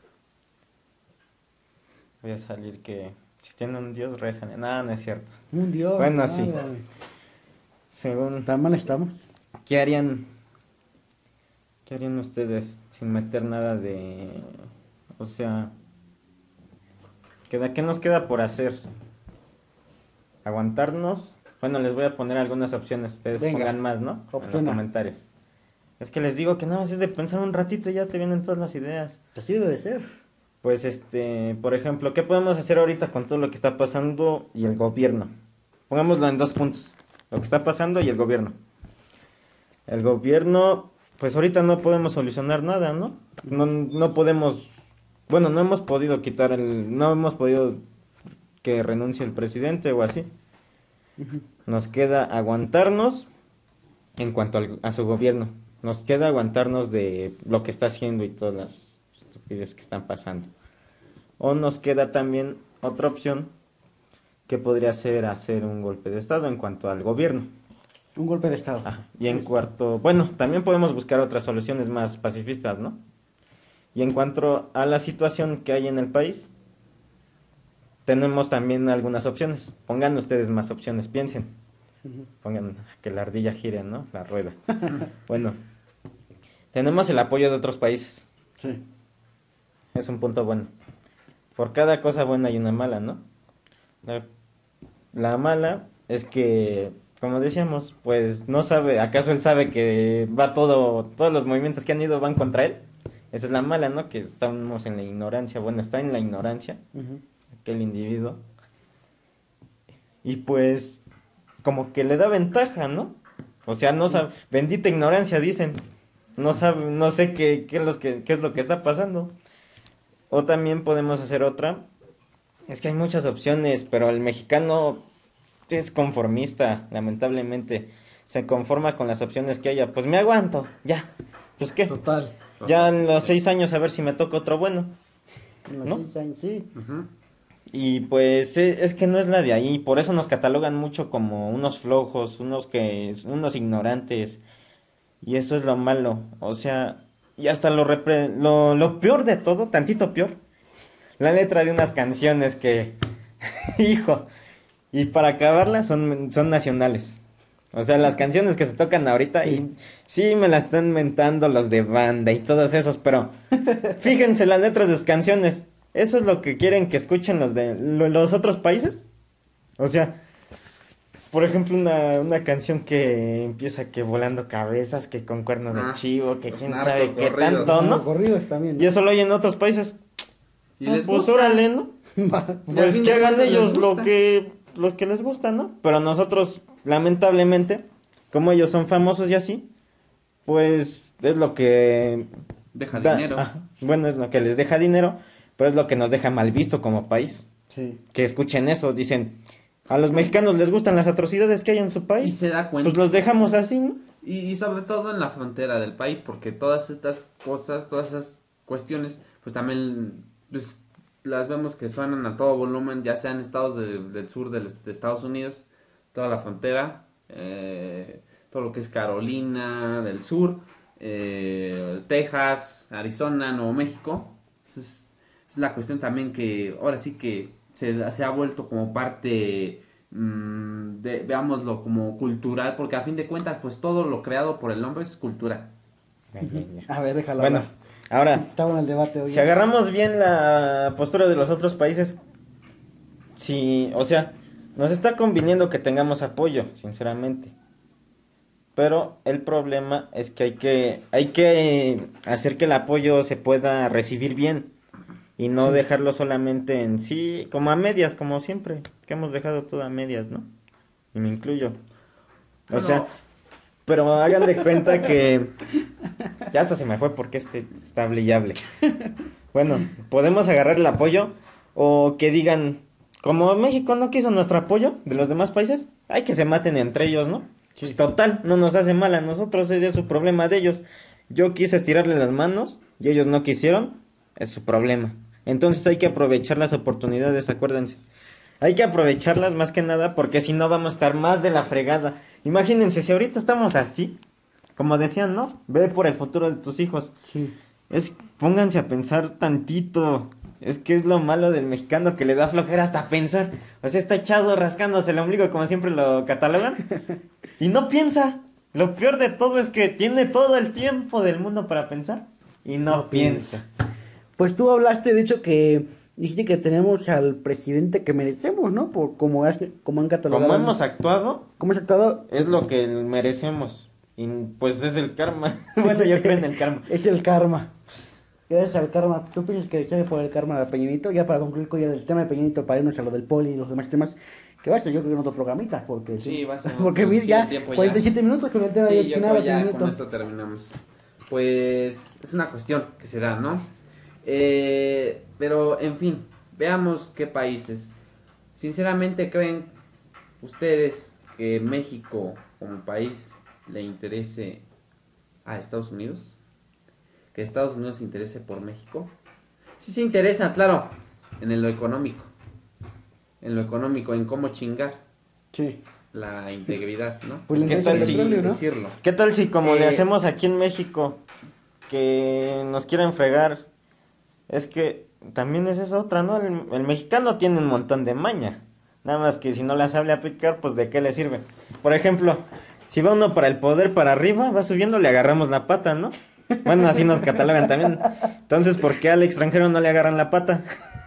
[SPEAKER 3] Voy a salir que si tienen un Dios, rezan. Nada, no es cierto.
[SPEAKER 1] Un Dios,
[SPEAKER 3] Bueno,
[SPEAKER 1] nada,
[SPEAKER 3] sí.
[SPEAKER 1] güey.
[SPEAKER 3] Según,
[SPEAKER 1] ¿Tan mal estamos?
[SPEAKER 3] ¿qué harían? ¿Qué harían ustedes sin meter nada de, o sea, ¿qué, qué nos queda por hacer? ¿Aguantarnos? Bueno, les voy a poner algunas opciones. Ustedes
[SPEAKER 1] Venga,
[SPEAKER 3] pongan más, ¿no? En los
[SPEAKER 1] opciona.
[SPEAKER 3] comentarios. Es que les digo que nada más es de pensar un ratito y ya te vienen todas las ideas.
[SPEAKER 1] Así debe de ser.
[SPEAKER 3] Pues este, por ejemplo, ¿qué podemos hacer ahorita con todo lo que está pasando y el gobierno? Pongámoslo en dos puntos, lo que está pasando y el gobierno. El gobierno, pues ahorita no podemos solucionar nada, ¿no? No, no podemos, bueno, no hemos podido quitar el, no hemos podido que renuncie el presidente o así. Nos queda aguantarnos en cuanto al- a su gobierno. Nos queda aguantarnos de lo que está haciendo y todas las estupideces que están pasando. O nos queda también otra opción que podría ser hacer un golpe de estado en cuanto al gobierno.
[SPEAKER 1] Un golpe de estado.
[SPEAKER 3] Ajá. Y en cuarto, bueno, también podemos buscar otras soluciones más pacifistas, ¿no? Y en cuanto a la situación que hay en el país, tenemos también algunas opciones. Pongan ustedes más opciones, piensen.
[SPEAKER 1] Ujú.
[SPEAKER 3] Pongan que la ardilla gire, ¿no? La rueda. Bueno, tenemos el apoyo de otros países.
[SPEAKER 1] Sí.
[SPEAKER 3] Es un punto bueno. Por cada cosa buena hay una mala, ¿no? La, la mala es que, como decíamos, pues no sabe, ¿acaso él sabe que va todo, todos los movimientos que han ido van contra él? Esa es la mala, ¿no? Que estamos en la ignorancia. Bueno, está en la ignorancia
[SPEAKER 1] Ujú.
[SPEAKER 3] aquel individuo. Y pues, como que le da ventaja, ¿no? O sea, no sabe, bendita ignorancia, dicen. No sabe, no sé qué, qué, es los que, qué es lo que está pasando. O también podemos hacer otra. Es que hay muchas opciones, pero el mexicano es conformista, lamentablemente. Se conforma con las opciones que haya. Pues me aguanto, ya. Pues qué.
[SPEAKER 1] Total.
[SPEAKER 3] Ya en los seis años a ver si me toca otro bueno.
[SPEAKER 1] En los
[SPEAKER 3] ¿No?
[SPEAKER 1] seis años, sí.
[SPEAKER 2] Ujú.
[SPEAKER 3] Y pues e- es que no es la de ahí, por eso nos catalogan mucho como unos flojos, unos que unos ignorantes. Y eso es lo malo, o sea, y hasta lo repre- lo, lo peor de todo, tantito peor, la letra de unas canciones que hijo, y para acabarla son son nacionales. O sea, las canciones que se tocan ahorita
[SPEAKER 1] Sí.
[SPEAKER 3] y sí me las están inventando los de banda y todos esos, pero fíjense las letras de sus canciones. ¿Eso es lo que quieren que escuchen los de lo- los otros países? O sea, por ejemplo, una, una canción que empieza que volando cabezas, que con cuerno de
[SPEAKER 2] Ah,
[SPEAKER 3] chivo, que
[SPEAKER 2] los
[SPEAKER 3] quién sabe qué
[SPEAKER 2] narcocorridos.
[SPEAKER 3] tanto,
[SPEAKER 1] Los
[SPEAKER 3] ¿no?
[SPEAKER 1] corridos también. ¿no?
[SPEAKER 3] Y eso lo oyen en otros países.
[SPEAKER 2] Y
[SPEAKER 3] Ah,
[SPEAKER 2] les
[SPEAKER 3] pues
[SPEAKER 2] gusta.
[SPEAKER 3] órale, ¿no?
[SPEAKER 2] Y al
[SPEAKER 3] Pues
[SPEAKER 2] fin
[SPEAKER 3] que
[SPEAKER 2] de
[SPEAKER 3] hagan
[SPEAKER 2] cuentas
[SPEAKER 3] ellos
[SPEAKER 2] les
[SPEAKER 3] lo
[SPEAKER 2] gusta.
[SPEAKER 3] que, lo que les gusta, ¿no? Pero nosotros, lamentablemente, como ellos son famosos y así, pues es lo que
[SPEAKER 2] Deja
[SPEAKER 3] da-
[SPEAKER 2] dinero.
[SPEAKER 3] ajá, bueno, es lo que les deja dinero, pero es lo que nos deja mal visto como país.
[SPEAKER 1] Sí.
[SPEAKER 3] Que escuchen eso, dicen, a los mexicanos les gustan las atrocidades que hay en su
[SPEAKER 2] Y
[SPEAKER 3] país,
[SPEAKER 2] se da cuenta.
[SPEAKER 3] pues los dejamos así, ¿no?
[SPEAKER 2] Y, y sobre todo en la frontera del país, porque todas estas cosas, todas esas cuestiones, pues también pues, las vemos que suenan a todo volumen, ya sea en estados de- del sur del- de Estados Unidos, toda la frontera, eh, todo lo que es Carolina del Sur, eh, Texas, Arizona, Nuevo México. Entonces, es la cuestión también que ahora sí que se, se ha vuelto como parte, mm, de, veámoslo como cultural, porque a fin de cuentas, pues todo lo creado por el hombre es cultura.
[SPEAKER 1] A ver, déjalo
[SPEAKER 3] Bueno,
[SPEAKER 1] hablar.
[SPEAKER 3] ahora,
[SPEAKER 1] Está bueno el debate hoy.
[SPEAKER 3] si agarramos bien la postura de los otros países, sí, o sea, nos está conviniendo que tengamos apoyo, sinceramente. Pero el problema es que hay que hay que hacer que el apoyo se pueda recibir bien y no dejarlo solamente en sí, como a medias, como siempre, que hemos dejado todo a medias, ¿no? Y me incluyo. O
[SPEAKER 2] Bueno.
[SPEAKER 3] sea, pero hagan de cuenta que ya hasta se me fue porque este está brillable. Bueno, podemos agarrar el apoyo o que digan, como México no quiso nuestro apoyo de los demás países, hay que se maten entre ellos, ¿no? Pues total, no nos hace mal a nosotros, ese es su problema de ellos. Yo quise estirarle las manos y ellos no quisieron, es su problema. Entonces hay que aprovechar las oportunidades, acuérdense. Hay que aprovecharlas más que nada porque si no vamos a estar más de la fregada. Imagínense, si ahorita estamos así, como decían, ¿no? Ve por el futuro de tus hijos.
[SPEAKER 1] Sí.
[SPEAKER 3] Es, pónganse a pensar tantito. Es que es lo malo del mexicano que le da flojera hasta pensar. O sea, está echado rascándose el ombligo como siempre lo catalogan. Y no piensa. Lo peor de todo es que tiene todo el tiempo del mundo para pensar. Y no, no piensa.
[SPEAKER 1] Pues tú hablaste, de hecho, que dijiste que tenemos al presidente que merecemos, ¿no? Por como, has, como han catalogado.
[SPEAKER 3] Como hemos actuado.
[SPEAKER 1] Como hemos actuado.
[SPEAKER 3] Es lo que merecemos. Y pues es el karma. Bueno, yo creo en el karma.
[SPEAKER 1] Es el karma. Gracias al karma. ¿Tú piensas que se por el karma a Peña Nieto? Ya para concluir con ya del tema de Peña Nieto, para irnos a lo del poli y los demás temas, que va a ser yo creo en otro programita, porque
[SPEAKER 2] sí, va a ser
[SPEAKER 1] porque
[SPEAKER 2] un,
[SPEAKER 1] ya
[SPEAKER 2] sí,
[SPEAKER 1] cuarenta y siete ya. minutos con el tema
[SPEAKER 2] sí,
[SPEAKER 1] de
[SPEAKER 2] yo creo ya con esto terminamos. Pues es una cuestión que se da, ¿no? Eh, pero en fin, veamos qué países. Sinceramente, ¿creen ustedes que México como país le interese a Estados Unidos? ¿Que Estados Unidos se interese por México? Sí se interesa, claro, en lo económico. En lo económico, en cómo chingar.
[SPEAKER 1] Sí.
[SPEAKER 2] La integridad, ¿no?
[SPEAKER 3] Pues ¿Qué tal si
[SPEAKER 2] petróleo, ¿no? decirlo?
[SPEAKER 3] ¿Qué tal si como
[SPEAKER 2] eh,
[SPEAKER 3] le hacemos aquí en México que nos quieren fregar? Es que también es esa otra, ¿no? El, el mexicano tiene un montón de maña. Nada más que si no las sabe aplicar, pues ¿de qué le sirve? Por ejemplo, si va uno para el poder para arriba, va subiendo, le agarramos la pata, ¿no? Bueno, así nos catalogan también. Entonces, ¿por qué al extranjero no le agarran la pata?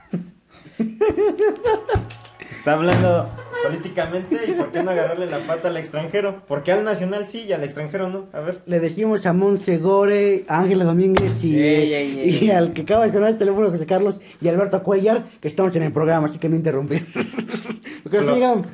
[SPEAKER 3] Está hablando políticamente, ¿y por qué no agarrarle la pata al extranjero? ¿Por qué al nacional sí y al extranjero no? A ver.
[SPEAKER 1] Le decimos a Monse Gore, a Ángela Domínguez y,
[SPEAKER 2] ey, ey, ey.
[SPEAKER 1] y al que acaba de sonar el teléfono, José Carlos, y Alberto Cuellar, que estamos en el programa, así que no interrumpir. Porque nos digan...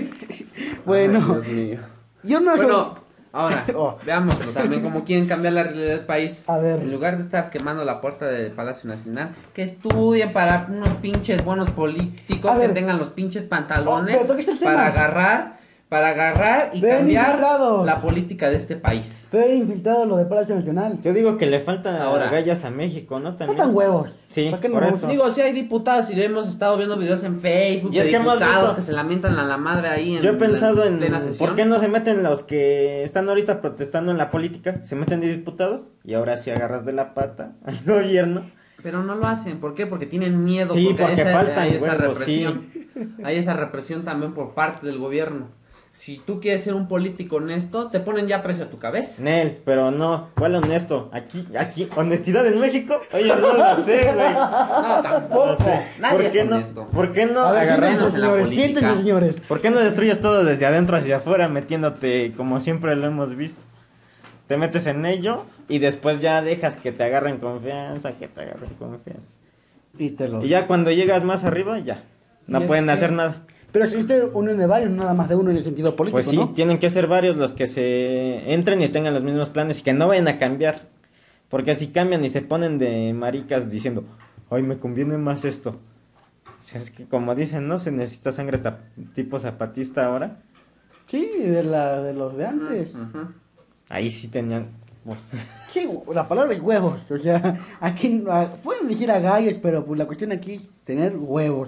[SPEAKER 1] Bueno,
[SPEAKER 2] Ay, Dios mío.
[SPEAKER 1] Yo no
[SPEAKER 2] bueno,
[SPEAKER 1] soy...
[SPEAKER 2] ahora,
[SPEAKER 1] Oh.
[SPEAKER 2] veámoslo también, como quieren cambiar la realidad del país.
[SPEAKER 1] A ver.
[SPEAKER 2] En lugar de estar quemando la puerta del Palacio Nacional, que estudien para unos pinches buenos políticos,
[SPEAKER 1] A
[SPEAKER 2] que
[SPEAKER 1] ver.
[SPEAKER 2] tengan los pinches pantalones
[SPEAKER 1] Oh, pero ¿qué es el tema?
[SPEAKER 2] para agarrar, para agarrar y
[SPEAKER 1] Ven
[SPEAKER 2] cambiar
[SPEAKER 1] infiltrados.
[SPEAKER 2] la política de este país.
[SPEAKER 1] Pero he infiltrado lo de Palacio Nacional.
[SPEAKER 3] Yo digo que le faltan
[SPEAKER 2] Ahora.
[SPEAKER 3] gallas a México, ¿no? También.
[SPEAKER 1] Faltan huevos.
[SPEAKER 3] Sí,
[SPEAKER 1] ¿Para qué no
[SPEAKER 3] por
[SPEAKER 1] vamos?
[SPEAKER 3] eso.
[SPEAKER 2] Digo, si hay diputados y hemos estado viendo videos en Facebook
[SPEAKER 3] Y es
[SPEAKER 2] de
[SPEAKER 3] que hemos
[SPEAKER 2] diputados
[SPEAKER 3] visto-
[SPEAKER 2] que se lamentan a la madre ahí en
[SPEAKER 3] Yo he pensado
[SPEAKER 2] la
[SPEAKER 3] en
[SPEAKER 2] plena sesión.
[SPEAKER 3] por qué no se meten los que están ahorita protestando en la política, se meten de diputados y ahora sí agarras de la pata al gobierno.
[SPEAKER 2] Pero no lo hacen, ¿por qué? Porque tienen miedo,
[SPEAKER 3] Sí,
[SPEAKER 2] porque,
[SPEAKER 3] porque
[SPEAKER 2] hay esa,
[SPEAKER 3] faltan
[SPEAKER 2] hay esa
[SPEAKER 3] huevos,
[SPEAKER 2] represión. Hay esa represión también por parte del gobierno. Si tú quieres ser un político honesto, te ponen ya precio a tu cabeza.
[SPEAKER 3] Nel, pero no, ¿cuál honesto? Aquí, aquí, honestidad en México, oye, no lo sé, güey.
[SPEAKER 2] No, tampoco.
[SPEAKER 3] No sé.
[SPEAKER 2] Nadie
[SPEAKER 3] ¿Por
[SPEAKER 2] es
[SPEAKER 3] qué no?
[SPEAKER 2] honesto.
[SPEAKER 3] ¿Por qué no
[SPEAKER 1] A ver,
[SPEAKER 3] agarramos?
[SPEAKER 1] siéntense,
[SPEAKER 2] en la
[SPEAKER 1] señores,
[SPEAKER 2] política.
[SPEAKER 1] siéntense, señores.
[SPEAKER 3] ¿Por qué no destruyes todo desde adentro hacia afuera metiéndote como siempre lo hemos visto? Te metes en ello y después ya dejas que te agarren confianza, que te agarren confianza.
[SPEAKER 1] Y te lo...
[SPEAKER 3] Y ya cuando llegas más arriba, ya, no
[SPEAKER 2] Y es
[SPEAKER 3] pueden
[SPEAKER 2] que-
[SPEAKER 3] hacer nada.
[SPEAKER 1] Pero si usted unión de varios, no nada más de uno en el sentido político,
[SPEAKER 3] Pues sí,
[SPEAKER 1] ¿no?
[SPEAKER 3] tienen que ser varios los que se entren y tengan los mismos planes y que no vayan a cambiar. Porque si cambian y se ponen de maricas diciendo, ay, me conviene más esto. O sea, es que como dicen, ¿no? Se necesita sangre tap- tipo zapatista ahora.
[SPEAKER 1] Sí, de, la, de los de antes.
[SPEAKER 2] Ujú.
[SPEAKER 3] Ahí sí tenían... pues,
[SPEAKER 1] Sí, la palabra es huevos. O sea, aquí a- pueden decir agallas, pero pues la cuestión aquí es tener huevos.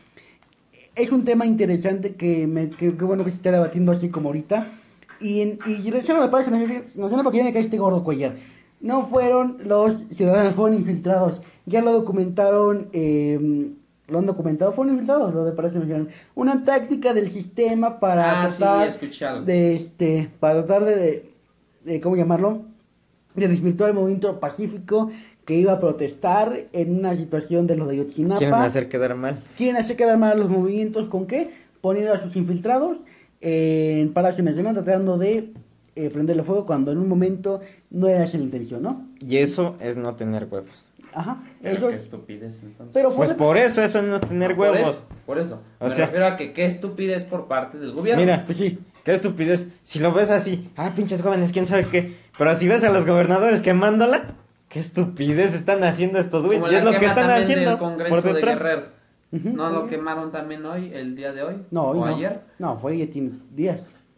[SPEAKER 1] Es un tema interesante que, me, que, que bueno que se está debatiendo así como ahorita. Y, en, y regresando a la Palacio Nacional, porque ya me cae este gordo Cuellar. No fueron los ciudadanos, fueron infiltrados. Ya lo documentaron, eh, lo han documentado, fueron infiltrados lo de Palacio Nacional. Una táctica del sistema para
[SPEAKER 2] Ah, sí,
[SPEAKER 1] tratar
[SPEAKER 2] he escuchado.
[SPEAKER 1] de este, para tratar de, de, de ¿cómo llamarlo? De desvirtuar el movimiento pacífico que iba a protestar en una situación de lo de Ayotzinapa.
[SPEAKER 3] quieren hacer quedar mal.
[SPEAKER 1] Quieren hacer quedar mal a los movimientos, ¿con qué? Poniendo a sus infiltrados eh, en Palacio Nacional tratando de eh, prenderle fuego cuando en un momento no era esa la intención, ¿no?
[SPEAKER 3] Y eso es no tener huevos.
[SPEAKER 1] Ajá,
[SPEAKER 2] Pero
[SPEAKER 1] eso
[SPEAKER 2] qué
[SPEAKER 1] es.
[SPEAKER 2] estupidez, entonces.
[SPEAKER 1] Pero fue
[SPEAKER 3] Pues por eso, eso es no tener
[SPEAKER 2] No, por
[SPEAKER 3] huevos.
[SPEAKER 2] eso, por eso.
[SPEAKER 3] O
[SPEAKER 2] Me
[SPEAKER 3] sea-
[SPEAKER 2] refiero a que qué estupidez por parte del gobierno.
[SPEAKER 3] Mira,
[SPEAKER 1] Pues sí.
[SPEAKER 3] qué estupidez. Si lo ves así, ah, pinches jóvenes, quién sabe qué. Pero si ves a los gobernadores quemándola, qué estupidez están haciendo estos güeyes.
[SPEAKER 2] Como
[SPEAKER 3] Y es
[SPEAKER 2] la
[SPEAKER 3] lo que
[SPEAKER 2] quema
[SPEAKER 3] están
[SPEAKER 2] también
[SPEAKER 3] haciendo
[SPEAKER 2] del Congreso
[SPEAKER 3] por
[SPEAKER 2] de
[SPEAKER 3] detrás.
[SPEAKER 2] Guerrero.
[SPEAKER 1] Ujú.
[SPEAKER 2] ¿No lo quemaron también hoy, el día de hoy?
[SPEAKER 1] No, hoy
[SPEAKER 2] ¿O
[SPEAKER 1] no.
[SPEAKER 2] ayer?
[SPEAKER 1] No, fue ya tiene días.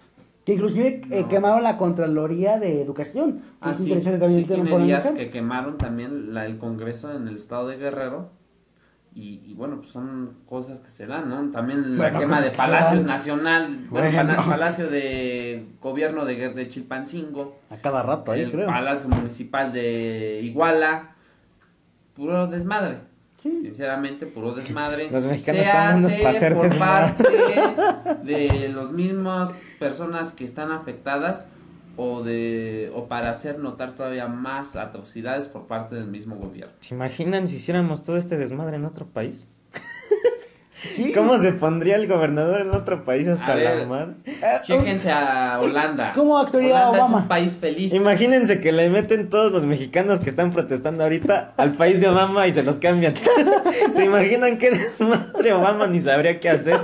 [SPEAKER 1] Que inclusive eh,
[SPEAKER 2] No.
[SPEAKER 1] quemaron la Contraloría de Educación. Que
[SPEAKER 2] Ah,
[SPEAKER 1] es
[SPEAKER 2] sí,
[SPEAKER 1] interesante también
[SPEAKER 2] sí
[SPEAKER 1] el tema
[SPEAKER 2] tiene
[SPEAKER 1] por
[SPEAKER 2] días
[SPEAKER 1] analizar.
[SPEAKER 2] que quemaron también la, el Congreso en el estado de Guerrero. Y, y bueno, pues son cosas que se dan, ¿no? También la
[SPEAKER 1] Bueno,
[SPEAKER 2] quema
[SPEAKER 1] cosas
[SPEAKER 2] de
[SPEAKER 1] que se
[SPEAKER 2] Palacios
[SPEAKER 1] dan.
[SPEAKER 2] Nacional, bueno,
[SPEAKER 1] Bueno.
[SPEAKER 2] pala- Palacio de Gobierno de, Guer- de Chilpancingo,
[SPEAKER 1] A cada rato ahí,
[SPEAKER 2] el
[SPEAKER 1] creo.
[SPEAKER 2] Palacio Municipal de Iguala, puro desmadre.
[SPEAKER 1] Sí.
[SPEAKER 2] Sinceramente, puro desmadre.
[SPEAKER 3] Los mexicanos
[SPEAKER 2] Se
[SPEAKER 3] están buenos para
[SPEAKER 2] hace
[SPEAKER 3] hacer
[SPEAKER 2] por
[SPEAKER 3] desmadre.
[SPEAKER 2] parte de los mismos personas que están afectadas o de o para hacer notar todavía más atrocidades por parte del mismo gobierno.
[SPEAKER 3] ¿Se imaginan si hiciéramos todo este desmadre en otro país?
[SPEAKER 1] Sí.
[SPEAKER 3] ¿Cómo se pondría el gobernador en otro país hasta
[SPEAKER 2] A ver,
[SPEAKER 3] la madre?
[SPEAKER 2] Chéquense a Holanda.
[SPEAKER 1] ¿Cómo actuaría
[SPEAKER 2] Holanda
[SPEAKER 1] Obama?
[SPEAKER 2] es un país feliz.
[SPEAKER 3] Imagínense que le meten todos los mexicanos que están protestando ahorita al país de Obama y se los cambian. ¿Se imaginan qué desmadre Obama ni sabría qué hacer?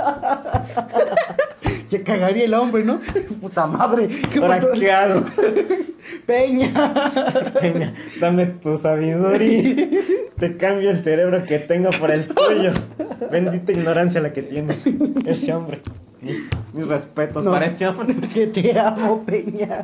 [SPEAKER 1] Se cagaría el hombre, ¿no? Puta madre. ¿Qué
[SPEAKER 3] ¿Ahora
[SPEAKER 1] pasó?
[SPEAKER 3] qué hago?
[SPEAKER 1] Peña.
[SPEAKER 3] Venga, dame tu sabiduría. Te cambio el cerebro que tengo por el tuyo. Bendita ignorancia la que tienes. Ese hombre. Mis, mis respetos
[SPEAKER 1] No,
[SPEAKER 3] para ese hombre.
[SPEAKER 1] que te amo, Peña.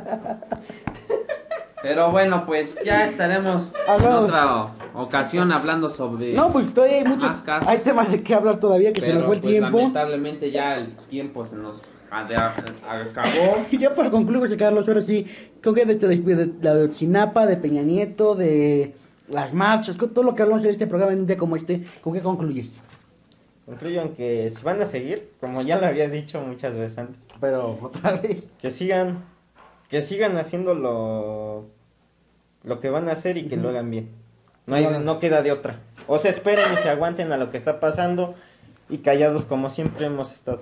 [SPEAKER 2] Pero bueno, pues ya estaremos en
[SPEAKER 1] Hablamos.
[SPEAKER 2] otra ocasión hablando sobre...
[SPEAKER 1] No, pues todavía hay muchos.
[SPEAKER 2] Más casos.
[SPEAKER 1] Hay temas de qué hablar todavía que se
[SPEAKER 2] pero
[SPEAKER 1] nos fue el
[SPEAKER 2] pues
[SPEAKER 1] tiempo.
[SPEAKER 2] lamentablemente ya el tiempo se nos ade- acabó.
[SPEAKER 1] Y ya para concluir, José Carlos, ahora sí, ¿con qué te despides? De la de Otzinapa, de Peña Nieto, de las marchas, con todo lo que hablamos en este programa en un día como este, ¿con qué concluyes?
[SPEAKER 3] Concluyo en que si van a seguir, como ya lo había dicho muchas veces antes,
[SPEAKER 1] Pero otra vez.
[SPEAKER 3] que sigan, que sigan haciendo lo, lo que van a hacer y que lo hagan bien. No, hay,
[SPEAKER 1] Claro.
[SPEAKER 3] no queda de otra. O se esperen y se aguanten a lo que está pasando y callados como siempre hemos estado.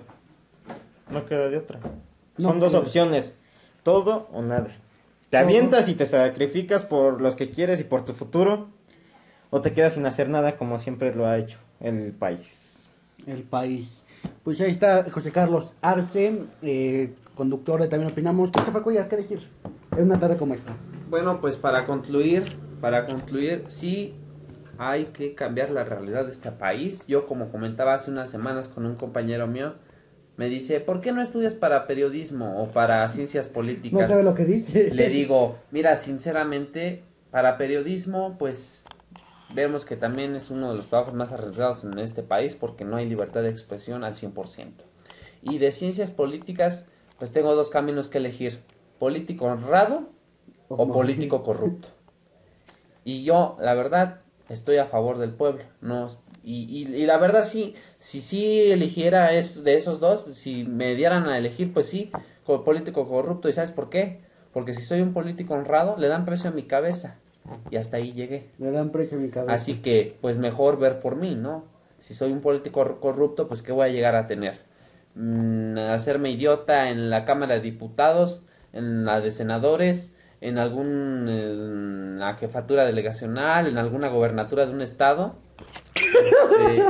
[SPEAKER 3] No queda de otra.
[SPEAKER 1] No
[SPEAKER 3] Son dos
[SPEAKER 1] queda.
[SPEAKER 3] opciones, todo o nada. Te
[SPEAKER 1] Todo.
[SPEAKER 3] avientas y te sacrificas por los que quieres y por tu futuro, o te quedas sin hacer nada como siempre lo ha hecho el país.
[SPEAKER 1] El país. Pues ahí está José Carlos Arce, eh, conductor de También Opinamos. Christopher Cuellar, ¿qué decir? En una tarde como esta.
[SPEAKER 2] Bueno, pues para concluir, para concluir, sí hay que cambiar la realidad de este país. Yo, como comentaba hace unas semanas con un compañero mío, me dice, ¿por qué no estudias para periodismo o para ciencias políticas?
[SPEAKER 1] No sabe lo que dice.
[SPEAKER 2] Le digo, mira, sinceramente, para periodismo, pues vemos que también es uno de los trabajos más arriesgados en este país porque no hay libertad de expresión al cien por ciento. Y de ciencias políticas, pues tengo dos caminos que elegir, político honrado o político corrupto. Y yo, la verdad, estoy a favor del pueblo. No, y, y, y la verdad sí, si sí eligiera es, de esos dos, si me dieran a elegir, pues sí, co- político corrupto. ¿Y sabes por qué? Porque si soy un político honrado, le dan precio a mi cabeza. Y hasta ahí llegué.
[SPEAKER 1] Le dan precio a mi cabeza.
[SPEAKER 2] Así que, pues mejor ver por mí, ¿no? Si soy un político corrupto, pues ¿qué voy a llegar a tener? Mm, hacerme idiota en la Cámara de Diputados, en la de Senadores, en algún en la jefatura delegacional, en alguna gobernatura de un estado. Este,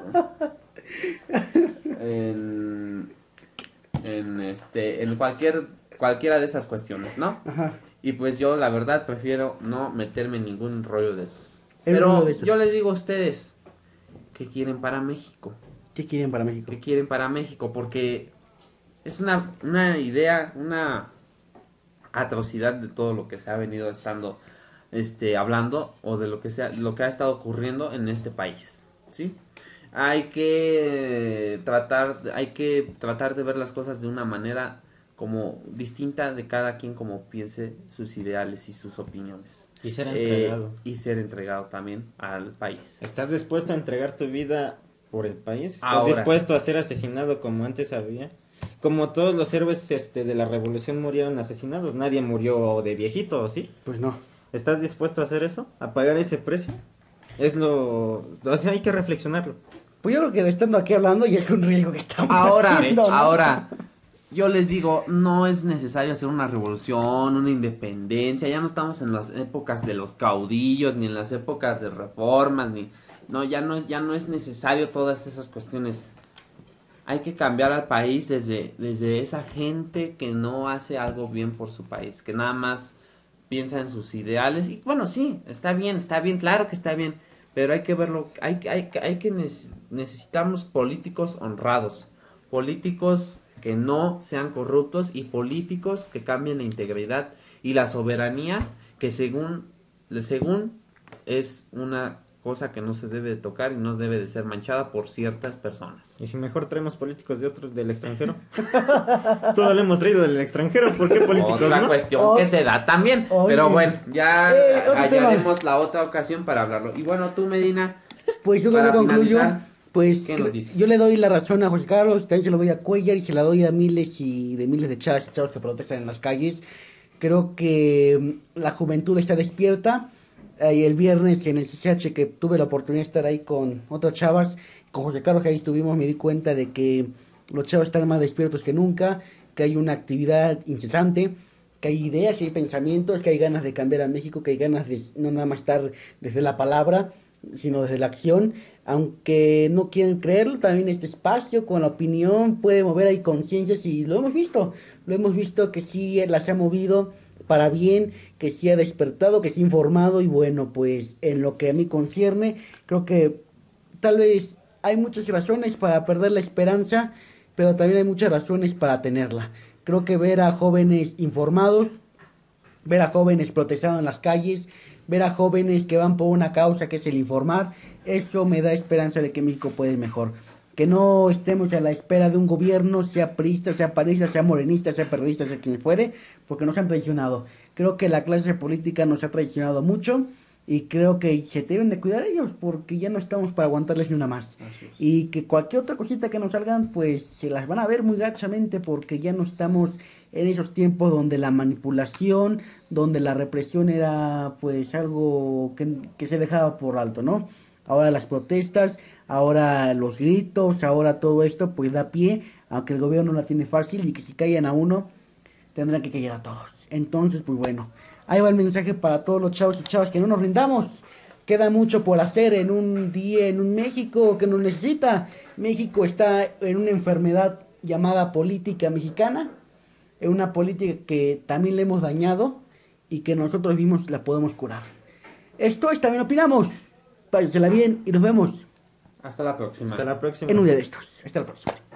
[SPEAKER 2] en, en este en cualquier cualquiera de esas cuestiones, ¿no?
[SPEAKER 1] Ajá.
[SPEAKER 2] Y pues yo la verdad prefiero no meterme en ningún rollo de esos.
[SPEAKER 1] El
[SPEAKER 2] Pero
[SPEAKER 1] rollo de esos.
[SPEAKER 2] yo les digo a ustedes, ¿qué quieren para México?
[SPEAKER 1] ¿Qué quieren para México?
[SPEAKER 2] ¿Qué quieren para México? Porque es una, una idea, una atrocidad de todo lo que se ha venido estando este hablando o de lo que sea, lo que ha estado ocurriendo en este país, ¿sí? Hay que tratar, hay que tratar de ver las cosas de una manera como distinta de cada quien como piense sus ideales y sus opiniones.
[SPEAKER 3] Y ser
[SPEAKER 2] Eh,
[SPEAKER 3] entregado.
[SPEAKER 2] y ser entregado también al país.
[SPEAKER 3] ¿Estás dispuesto a entregar tu vida por el país? ¿Estás
[SPEAKER 2] Ahora.
[SPEAKER 3] dispuesto a ser asesinado como antes había? Como todos los héroes este, de la revolución murieron asesinados, nadie murió de viejito, ¿sí?
[SPEAKER 1] Pues no.
[SPEAKER 3] ¿Estás dispuesto a hacer eso? ¿A pagar ese precio? Es lo... O sea, hay que reflexionarlo.
[SPEAKER 1] Pues yo creo que estando aquí hablando ya es un riesgo que estamos
[SPEAKER 2] Ahora,
[SPEAKER 1] haciendo, ¿no?
[SPEAKER 2] ahora, yo les digo, no es necesario hacer una revolución, una independencia, ya no estamos en las épocas de los caudillos, ni en las épocas de reformas, ni, no, ya no, ya no es necesario todas esas cuestiones. Hay que cambiar al país desde, desde esa gente que no hace algo bien por su país, que nada más piensa en sus ideales, y bueno, sí, está bien, está bien, claro que está bien, pero hay que verlo, hay, hay, hay que neces- necesitamos políticos honrados, políticos que no sean corruptos y políticos que cambien la integridad y la soberanía, que según, según es una cosa que no se debe de tocar y no debe de ser manchada por ciertas personas.
[SPEAKER 3] ¿Y si mejor traemos políticos de otros del extranjero? Todo lo hemos traído del extranjero, ¿por qué políticos
[SPEAKER 2] Otra
[SPEAKER 3] no?
[SPEAKER 2] cuestión
[SPEAKER 1] Oh,
[SPEAKER 2] que se da también,
[SPEAKER 1] oye.
[SPEAKER 2] pero bueno, ya
[SPEAKER 1] Eh, otro
[SPEAKER 2] hallaremos la otra ocasión para hablarlo. Y bueno, tú, Medina,
[SPEAKER 1] Pues yo
[SPEAKER 2] para
[SPEAKER 1] creo que concluyo,
[SPEAKER 2] finalizar,
[SPEAKER 1] pues
[SPEAKER 2] ¿qué nos
[SPEAKER 1] cre-
[SPEAKER 2] dices?
[SPEAKER 1] yo le doy la razón a José Carlos, también se lo doy a Cuellar y se la doy a miles y de miles de chavas y chavos que protestan en las calles. Creo que mm, la juventud está despierta. Eh, y el viernes en el C C H que tuve la oportunidad de estar ahí con otras chavas, con José Carlos que ahí estuvimos, me di cuenta de que los chavos están más despiertos que nunca, que hay una actividad incesante, que hay ideas, que hay pensamientos, que hay ganas de cambiar a México, que hay ganas de no nada más estar desde la palabra, sino desde la acción. Aunque no quieren creerlo, también este espacio con la opinión puede mover ahí conciencias y lo hemos visto, lo hemos visto que sí las ha movido para bien, que sí ha despertado, que sí ha informado y bueno, pues en lo que a mí concierne, creo que tal vez hay muchas razones para perder la esperanza, pero también hay muchas razones para tenerla. Creo que ver a jóvenes informados, ver a jóvenes protestando en las calles, ver a jóvenes que van por una causa que es el informar, eso me da esperanza de que México puede ir mejor. Que no estemos a la espera de un gobierno, sea priista, sea panista, sea morenista, sea perredista, sea quien fuere, porque nos han traicionado. Creo que la clase política nos ha traicionado mucho y creo que se deben de cuidar ellos porque ya no estamos para aguantarles ni una más.
[SPEAKER 2] Así es.
[SPEAKER 1] Y que cualquier otra cosita que nos salgan, pues se las van a ver muy gachamente porque ya no estamos en esos tiempos donde la manipulación, donde la represión era pues algo que, que se dejaba por alto, ¿no? Ahora las protestas, ahora los gritos, ahora todo esto pues da pie, aunque el gobierno no la tiene fácil y que si callan a uno, tendrán que callar a todos. Entonces, pues bueno, ahí va el mensaje para todos los chavos y chavas, que no nos rindamos. Queda mucho por hacer en un día, en un México que nos necesita. México está en una enfermedad llamada política mexicana, en una política que también le hemos dañado y que nosotros mismos la podemos curar. Esto es También Opinamos. Pásensela bien y nos vemos
[SPEAKER 2] Hasta la próxima.
[SPEAKER 3] Hasta la próxima.
[SPEAKER 1] en un día de estos. Hasta la próxima.